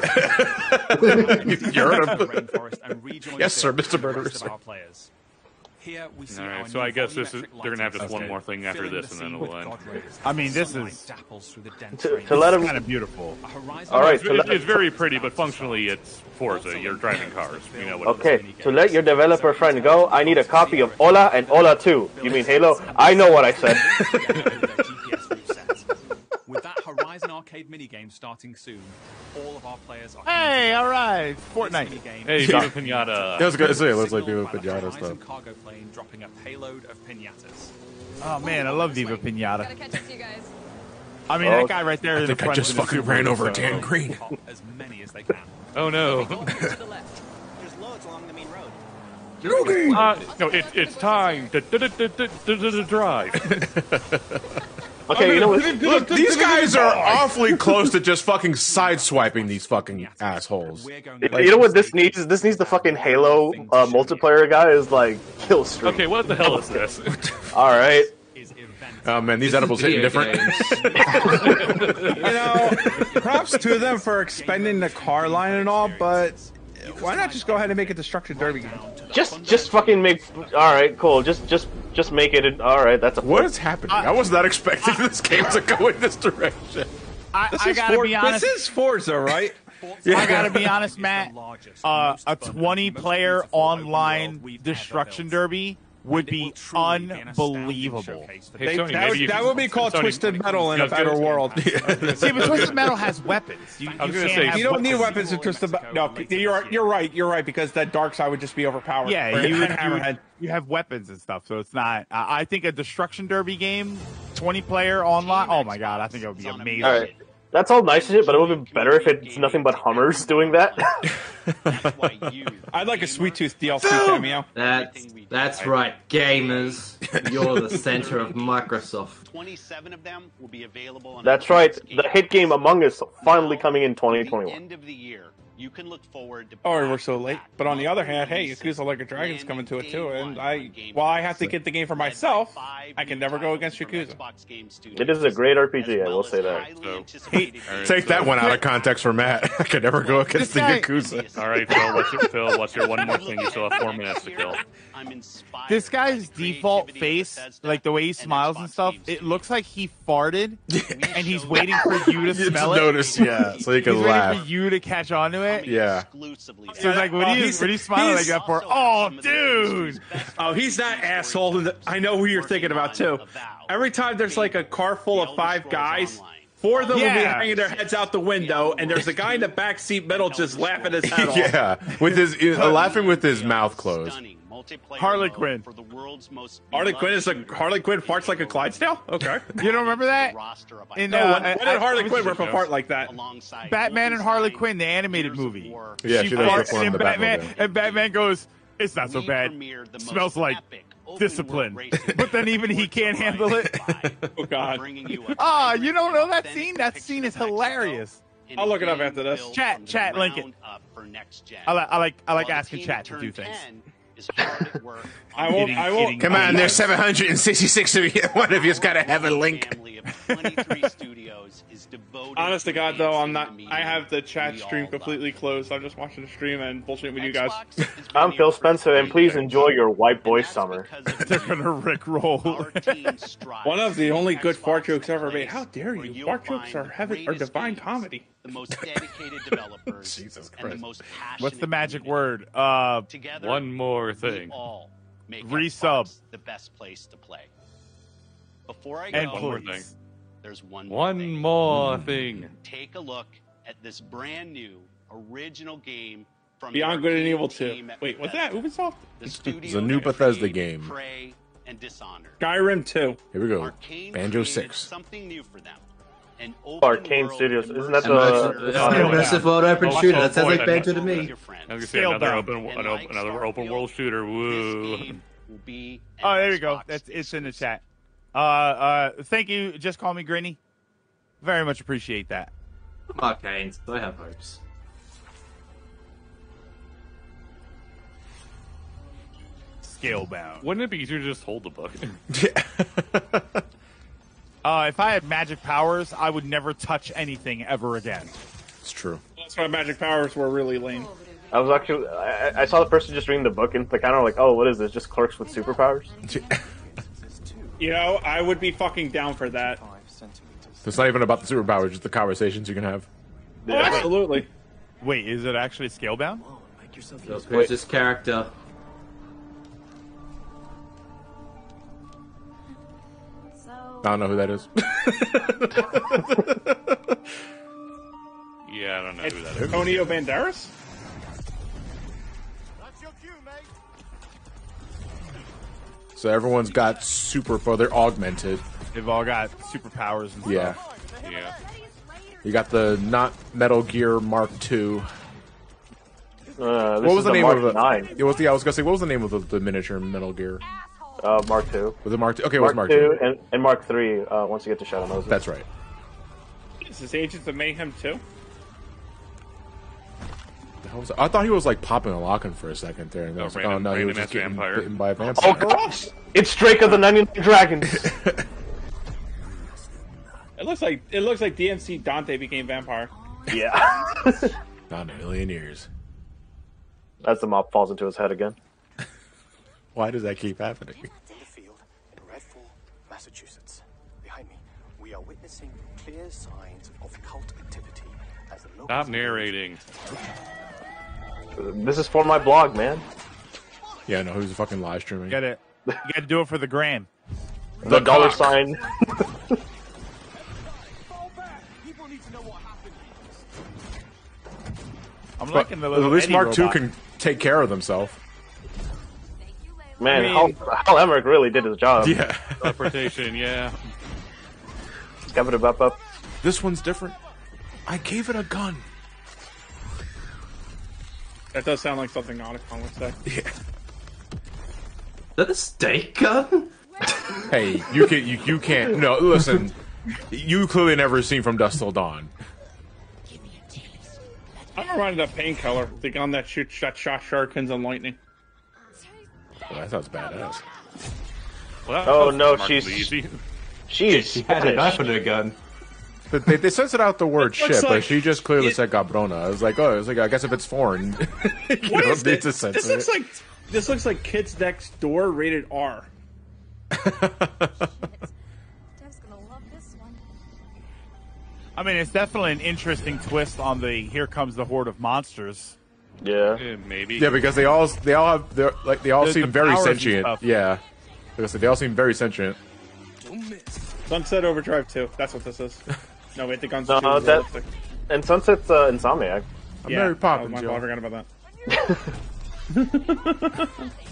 You heard him. Yes, sir, Mr. Murderer.
Here we see
Alright, so I guess this is they're gonna have just one more thing after this, and then it'll end.
I mean, this is
To let him
kind of beautiful.
All right,
It's very pretty, but functionally, it's Forza. You're driving cars. You know what?
Okay, to let your developer friend go, I need a copy of Ola and Ola 2. You mean Halo? I know what I said.
With that Horizon Arcade minigame starting soon, all of our players are.
Hey, all right, Fortnite.
Hey, Viva Pinata.
I was gonna say, it looks like Viva Pinata
Horizon
stuff.
cargo plane dropping a payload of pinatas.
Oh man, I love Viva Pinata.
Gotta catch up to you guys.
I mean, that guy right there.
I think I just fucking ran over a Dan Green.
As many as they can.
Oh no.
There's loads along the main road.
No, it's time to drive.
Okay, you know what?
Look, these guys are awfully close to just fucking sideswiping these fucking assholes.
You know what this needs? This needs the fucking Halo multiplayer guy is like kill streak.
Okay, what the hell is this?
All right.
Oh man, these edibles hitting different.
You know, props to them for expanding the car line and all, but why not just go ahead and make it the Destruction Derby game?
Just fucking make. All right, cool. Just make it. All right, that's a.
What is happening? I was not expecting this game to go in this direction.
I gotta be honest.
This is Forza, right?
I gotta be honest, Matt. A 20-player online Destruction Derby would be unbelievable.
Hey, Sony,
that would be called Twisted Metal in a better world.
See, but Twisted Metal has weapons. You
don't need weapons to Twisted Metal. No, you're right, because that dark side would just be overpowered.
Yeah, you have weapons and stuff, so it's not. I think a Destruction Derby game, 20-player online. Oh my god, I think it would be amazing.
All right. That's all nice shit, but it would be better if it's nothing but Hummers doing that.
I'd like a Sweet Tooth DLC cameo.
That's right, gamers. You're the center of Microsoft.
27 of them will be available.
That's right. The hit game Among Us finally coming in 2021.
End of the year, you can look forward to.
Oh, we're so late. But on the other hand, hey, Yakuza Like a Dragon's coming to it too, and while I have to get the game for myself, I can never go against Yakuza.
It is a great RPG, I will say that.
Take that one out of context for Matt. I could never go against the Yakuza.
All right, Phil, what's your one more thing? You still have 4 minutes to kill.
This guy's default face, like the way he smiles and stuff, it looks like he farted, and he's waiting for you to smell it.
Notice, yeah, so you can
he's
laugh.
waiting for you to catch on to it.
Yeah.
So it's like, what are you smiling like that for? Oh, dude!
Oh, he's that asshole. I know who you're thinking about too. Every time there's like a car full of 5 guys, 4 of them will be hanging their heads out the window, and there's a guy in the back seat middle just laughing his head off.
Yeah, with his laughing with his mouth closed.
Harley Quinn.
Harley Quinn farts like a Clydesdale? Okay.
You don't remember that?
When did Harley Quinn rip a fart like that?
Batman and Harley Quinn, the animated movie.
Yeah, she does
farts
perform
in
the
Batman,
Batmobile.
and Batman goes, "It's not so bad. Smells like discipline." But then even he can't handle it.
Oh God.
You don't know that scene? That scene is hilarious.
I'll look it up after this.
Chat, link it. I like asking chat to do things.
I won't.
Come on, there's 766 of you. One of you's got to have a link.
Honest to God, though, I'm not. I have the chat stream completely closed. I'm just watching the stream and bullshitting with you guys.
I'm Phil Spencer, and please enjoy your white boy summer.
They're gonna rickroll.
One of the only good fart jokes ever made. How dare you? Fart jokes are heaven or divine comedy.
The most dedicated developers.
Jesus
and the most passionate.
What's the magic word?
Together,
one more thing.
we all make
Resub.
Xbox the best place to play. Before I
And
go,
one more thing.
There's one
more thing.
Take a look at this brand new original game from
Beyond
the
Good and
arcade
Evil 2.
team at
Wait, what's that?
Bethesda.
Ubisoft?
The studio
It's a new
that
Bethesda
created
game.
Prey and Dishonored.
Skyrim 2.
Here we go.
Arcane
Banjo
created
6.
Something new for them. An
Arcane Studios. Isn't that the
Immersive world open shooter. That sounds like Banjo to me.
I was gonna say another open world shooter. Woo!
Oh, there you go. It's in the chat. Thank you. Just call me Grinny. Very much appreciate that.
Okay, I have hopes.
Scalebound.
Wouldn't it be easier to just hold the book?
If I had magic powers, I would never touch anything ever again.
It's true.
That's why magic powers were really lame.
I was actually, I saw the person just reading the book and kind of like, oh, what is this? Just clerks with superpowers?
You know, I would be fucking down for that.
It's not even about the superpowers, just the conversations you can have.
Oh, absolutely.
Wait, is it actually Scalebound?
Where's this character?
I don't know who that is.
Yeah, I don't know who that is.
Antonio Banderas?
So everyone's got they're augmented.
They've all got superpowers and stuff.
Yeah.
Yeah.
You got the not Metal Gear Mark II. What
This
was
is
the name
Mark
of the?
9.
It was the. I was gonna say, what was the name of the miniature Metal Gear?
Mark II.
Was it Mark II? Okay, it
Mark
was Mark
II
II.
and Mark III. Once you get to Shadow Moses.
That's right.
Is this Agents of Mayhem too?
I thought he was like popping and locking for a second there, and then I was like, oh no, he was just getting bitten by a vampire.
Oh gosh! It's Drake of the 99 Dragons.
It looks like DMC Dante became vampire.
Yeah.
Not in a million years.
As the mop falls into his head again.
Why does that keep happening?
The field in Redfall, Massachusetts. Behind me, we are witnessing clear signs of occult activity as the local...
Stop narrating.
This is for my blog, man.
Yeah, no, who's fucking live streaming?
You gotta do it for the gram.
The dollar sign.
I'm liking the
At
little
least
Eddie
Mark II
robot.
can take care of himself.
Man,
I mean-
Hal Emmerich really did his job.
Yeah.
Teleportation, yeah.
Give it a bup up.
This one's different. I gave it a gun.
That does sound like something Otacon would say.
Yeah.
Is that a steak gun?
Hey, you can't. No, listen. You clearly never seen From Dusk Till Dawn.
I'm reminded of Painkiller, the gun that shot shurikens and lightning.
Well, that sounds badass.
Well,
Oh no,
Mark
she's
Levy.
She had a knife in her gun.
But they censored out the word
It looks
shit, but
like-
she just clearly said Gabrona. I was like, I guess if it's foreign, you
What
don't
is
need
this?
to
This
censor
looks
it.
like this looks like Kids Next Door rated R.
Dev's gonna love this one.
I mean, it's definitely an interesting twist on the "Here Comes the Horde of Monsters."
Yeah.
Maybe.
Yeah, because they all seem
The
very
powers and
sentient.
stuff.
Yeah, like I said, they all seem very sentient.
Sunset Overdrive 2. That's what this is. No, wait, the gun's
No,
too
that-
realistic.
And Sunset's Insomniac.
I'm Mary Poppins,
my
Joe.
fault, I forgot about that.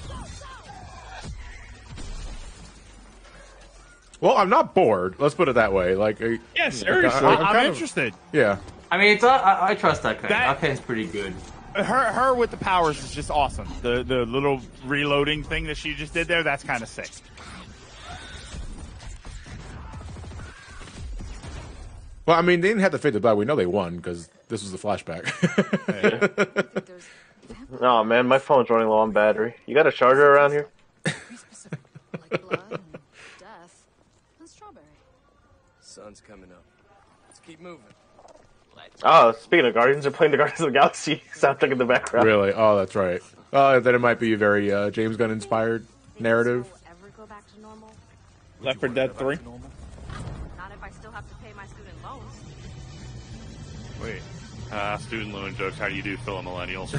Well, I'm not bored. Let's put it that way. Like,
Yeah, seriously.
I'm
kind of-
interested.
Yeah.
I mean, I trust Arcane.
That-
Arcane's pretty good.
Her with the powers is just awesome. The little reloading thing that she just did there, that's kind of sick.
Well, I mean, they didn't have to fade the blood. We know they won because this was the flashback.
Oh man, my phone's running low on battery. You got a charger around here?
Like blood and death and strawberry.
Sun's coming up. Let's keep moving.
Oh, speaking of Guardians, they're playing the Guardians of the Galaxy soundtrack in the background.
Really? Oh, that's right. Then it might be a very James Gunn inspired narrative.
Ever go back to normal?
Left 4 Dead 3.
Not if I still have to pay my student loans.
Wait. Student loan jokes. How do you do, fellow millennials?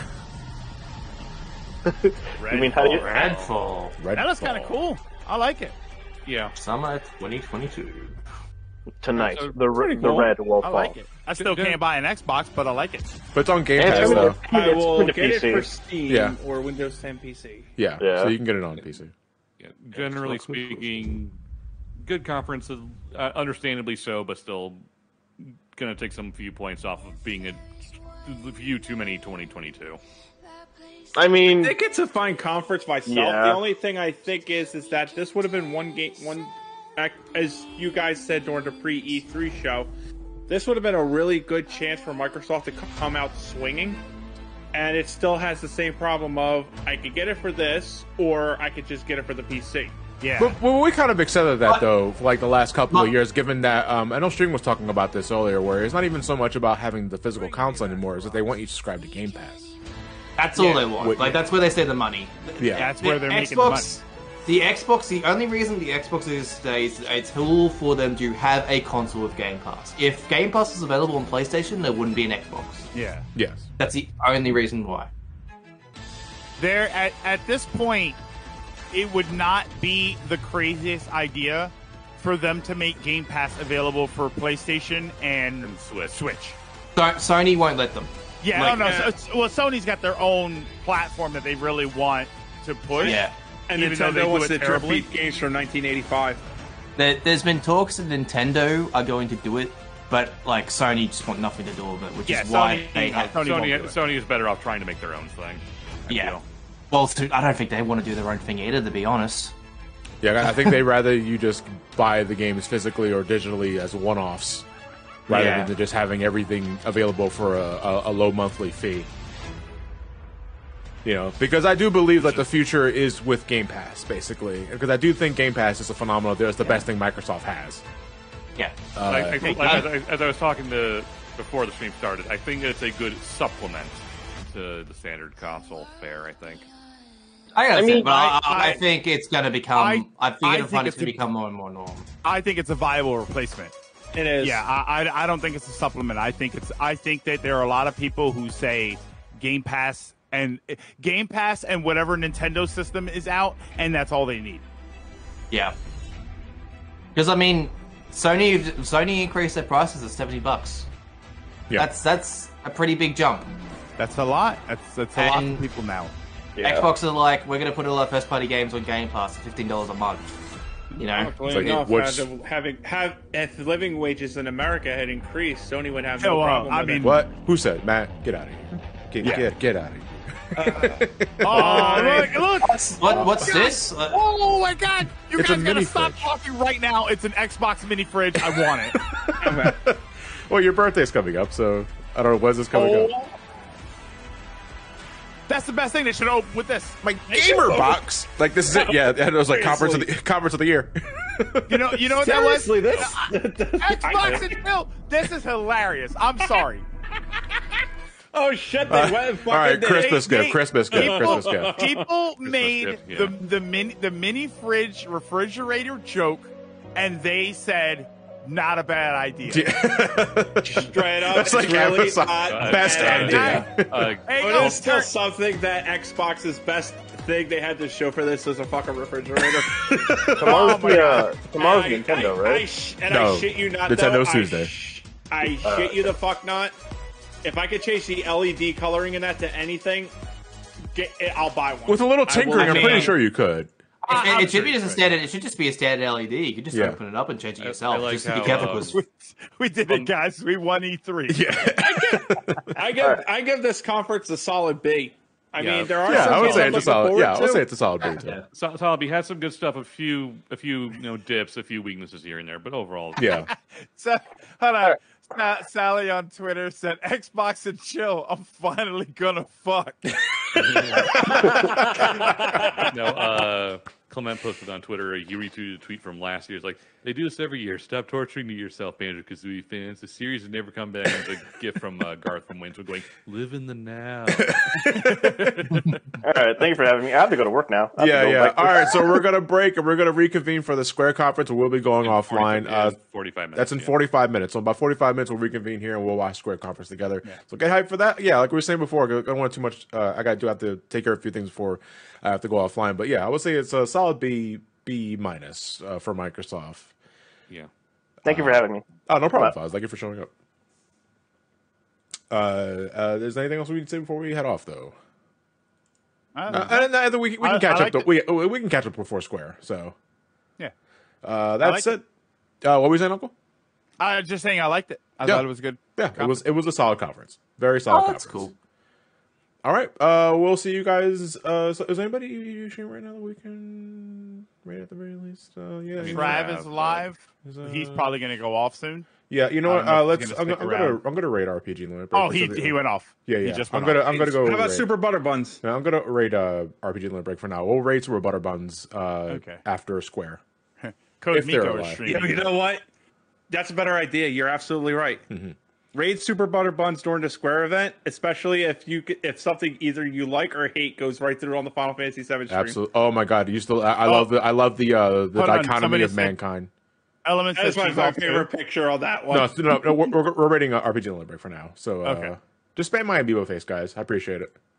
You mean how do you?
Redfall.
That looks kind of cool. I like it.
Yeah.
Summer 2022.
Tonight,
So,
the
pretty
the
cool.
red will
I
fall.
like it. I still can't buy an Xbox, but I like it.
But it's on Game
And
Pass,
it's
though.
I
It's
will
for the
get it
PC.
for Steam
Yeah.
or Windows 10 PC.
Yeah,
Yeah.
so you can get it on PC.
Yeah, generally speaking, good conference, understandably so, but still going to take some few points off of being a few too many 2022.
I mean,
I think it's a fine conference myself.
Yeah.
The only thing I think is that this would have been one as you guys said during the pre-E3 show, this would have been a really good chance for Microsoft to come out swinging. And it still has the same problem of, I could get it for this, or I could just get it for the PC.
Yeah.
But we kind of accepted that, though, for like the last couple of years, given that, I know Stream was talking about this earlier, where it's not even so much about having the physical console anymore, is that they want you to subscribe to Game Pass.
That's all they want. Like, that's where they save the money.
Yeah.
That's where they're making the money.
The only reason the Xbox is a tool for them to have a console with Game Pass. If Game Pass is available on PlayStation, there wouldn't be an Xbox.
Yeah.
Yes.
That's the only reason why.
There, at this point, it would not be the craziest idea for them to make Game Pass available for PlayStation and Switch.
Sony won't let them.
Yeah,
Like,
well, Sony's got their own platform that they really want to push.
Yeah.
And
even though they
Nintendo
do
wants
it
to
terribly.
repeat games from 1985.
There's been talks that Nintendo are going to do it, but like Sony just want nothing to do with it, which is why they have
Sony is better off trying to make their own thing.
Yeah. Well, I don't think they want to do their own thing either, to be honest.
Yeah, I think they'd rather you just buy the games physically or digitally as one-offs, rather than just having everything available for a low monthly fee. You know, because I do believe that the future is with Game Pass, basically. Because I do think Game Pass is a phenomenal. It's the best thing Microsoft has.
Yeah.
As I was talking before the stream started, I think it's a good supplement to the standard console fare. I think.
I think it's going to become. I think it's going to become more and more normal.
I think it's a viable replacement.
It is.
Yeah, I don't think it's a supplement. I think that there are a lot of people who say Game Pass and whatever Nintendo system is out, and that's all they need.
Yeah. Because I mean, Sony increased their prices to $70.
Yeah.
That's a pretty big jump.
That's a lot. That's a lot for people now.
Yeah. Xbox are like, we're going to put all our first party games on Game Pass for $15 a month. You know,
if living wages in America had increased, Sony would have no problem. with it.
What? Who said? Matt, get out of here. Get out of here.
Look!
What's this?
Oh my God! You
It's a
guys gotta
mini
stop
fridge.
talking right now. It's an Xbox mini fridge. I want it.
Well, your birthday's coming up, so I don't know when's this coming up.
That's the best thing. They should open with this.
My gamer box. Like this is it. Yeah, it was like conference of the year.
You know what that was?
Seriously, this?
Xbox and Phil. This is hilarious. I'm sorry.
Oh shit! They went fucking.
All right, Christmas gift.
People made
gift,
the mini fridge refrigerator joke, and they said not a bad idea.
Straight up,
That's like
really
Amazon best idea.
But it's still something that Xbox's best thing they had to show for this was a fucking refrigerator.
Tomorrow's Nintendo, right?
I shit you not.
Nintendo's
though,
Tuesday.
I shit you the fuck not. If I could change the LED coloring in that to anything, I'll buy one.
With a little tinkering, I'm pretty sure you could.
It should be just a standard. It should just be a standard LED. You could just open it up and change it yourself.
like
Just to be
how,
careful, because
We did it, guys. We won E3.
Yeah.
I give this conference a solid B. I mean, there are
Yeah,
some
I would
games
say
I'm
it's a
looking
solid.
forward
Yeah, I would
to.
say it's a solid B. Too.
Solid B had some good stuff, a few dips, a few weaknesses here and there, but overall,
Yeah.
So, hold on. Sally on Twitter said, Xbox and chill. I'm finally gonna fuck.
No, Clement posted on Twitter, he retweeted a tweet from last year. It's like, they do this every year. Stop torturing yourself, Banjo-Kazooie fans. The series has never come back. It's a gift from Garth from Winswood going, live in the now.
All right, thank you for having me. I have to go to work now.
Yeah. All right, so we're going to break and we're going to reconvene for the Square conference. We'll be going offline.
45 minutes.
That's in 45 minutes. So about 45 minutes, we'll reconvene here and we'll watch Square conference together. So get hyped for that. Yeah, like we were saying before, I don't want too much. I have to take care of a few things before I have to go offline. But yeah, I would say it's a solid B minus for Microsoft.
Yeah.
Thank you for having me.
Oh, no problem, Foz. Thank you for showing up. Is there anything else we need to say before we head off, though? We can catch up. We can catch up before Square. So
yeah,
that's it. What were you saying, Uncle?
I was just saying I liked it. I thought it was good.
Yeah, it was a solid conference. Very solid conference.
That's cool.
All right. We'll see you guys. So is anybody streaming right now that we can rate at the very least? Yeah.
Trav is live. He's probably going to go off soon.
Yeah, you know what?
Let's.
I'm gonna rate RPG Limit Break.
Oh, he went off.
Yeah.
He just
I'm
went
gonna
off.
go.
How about
rate.
Super Butter Buns?
No, I'm gonna rate RPG Limit Break for now. We'll rate Super Butter Buns after Square.
Code
if they're
Miko is
alive.
streaming.
You know what? That's a better idea. You're absolutely right.
Mm-hmm.
Raid Super Butter Buns during the Square event, especially if something either you like or hate goes right through on the Final Fantasy VII stream.
Absolutely. Oh my God! I love the dichotomy of mankind.
Elements.
That's my favorite picture on that one.
No, we're rating RPG Limit Break for now. So just spam my Amiibo face, guys. I appreciate it.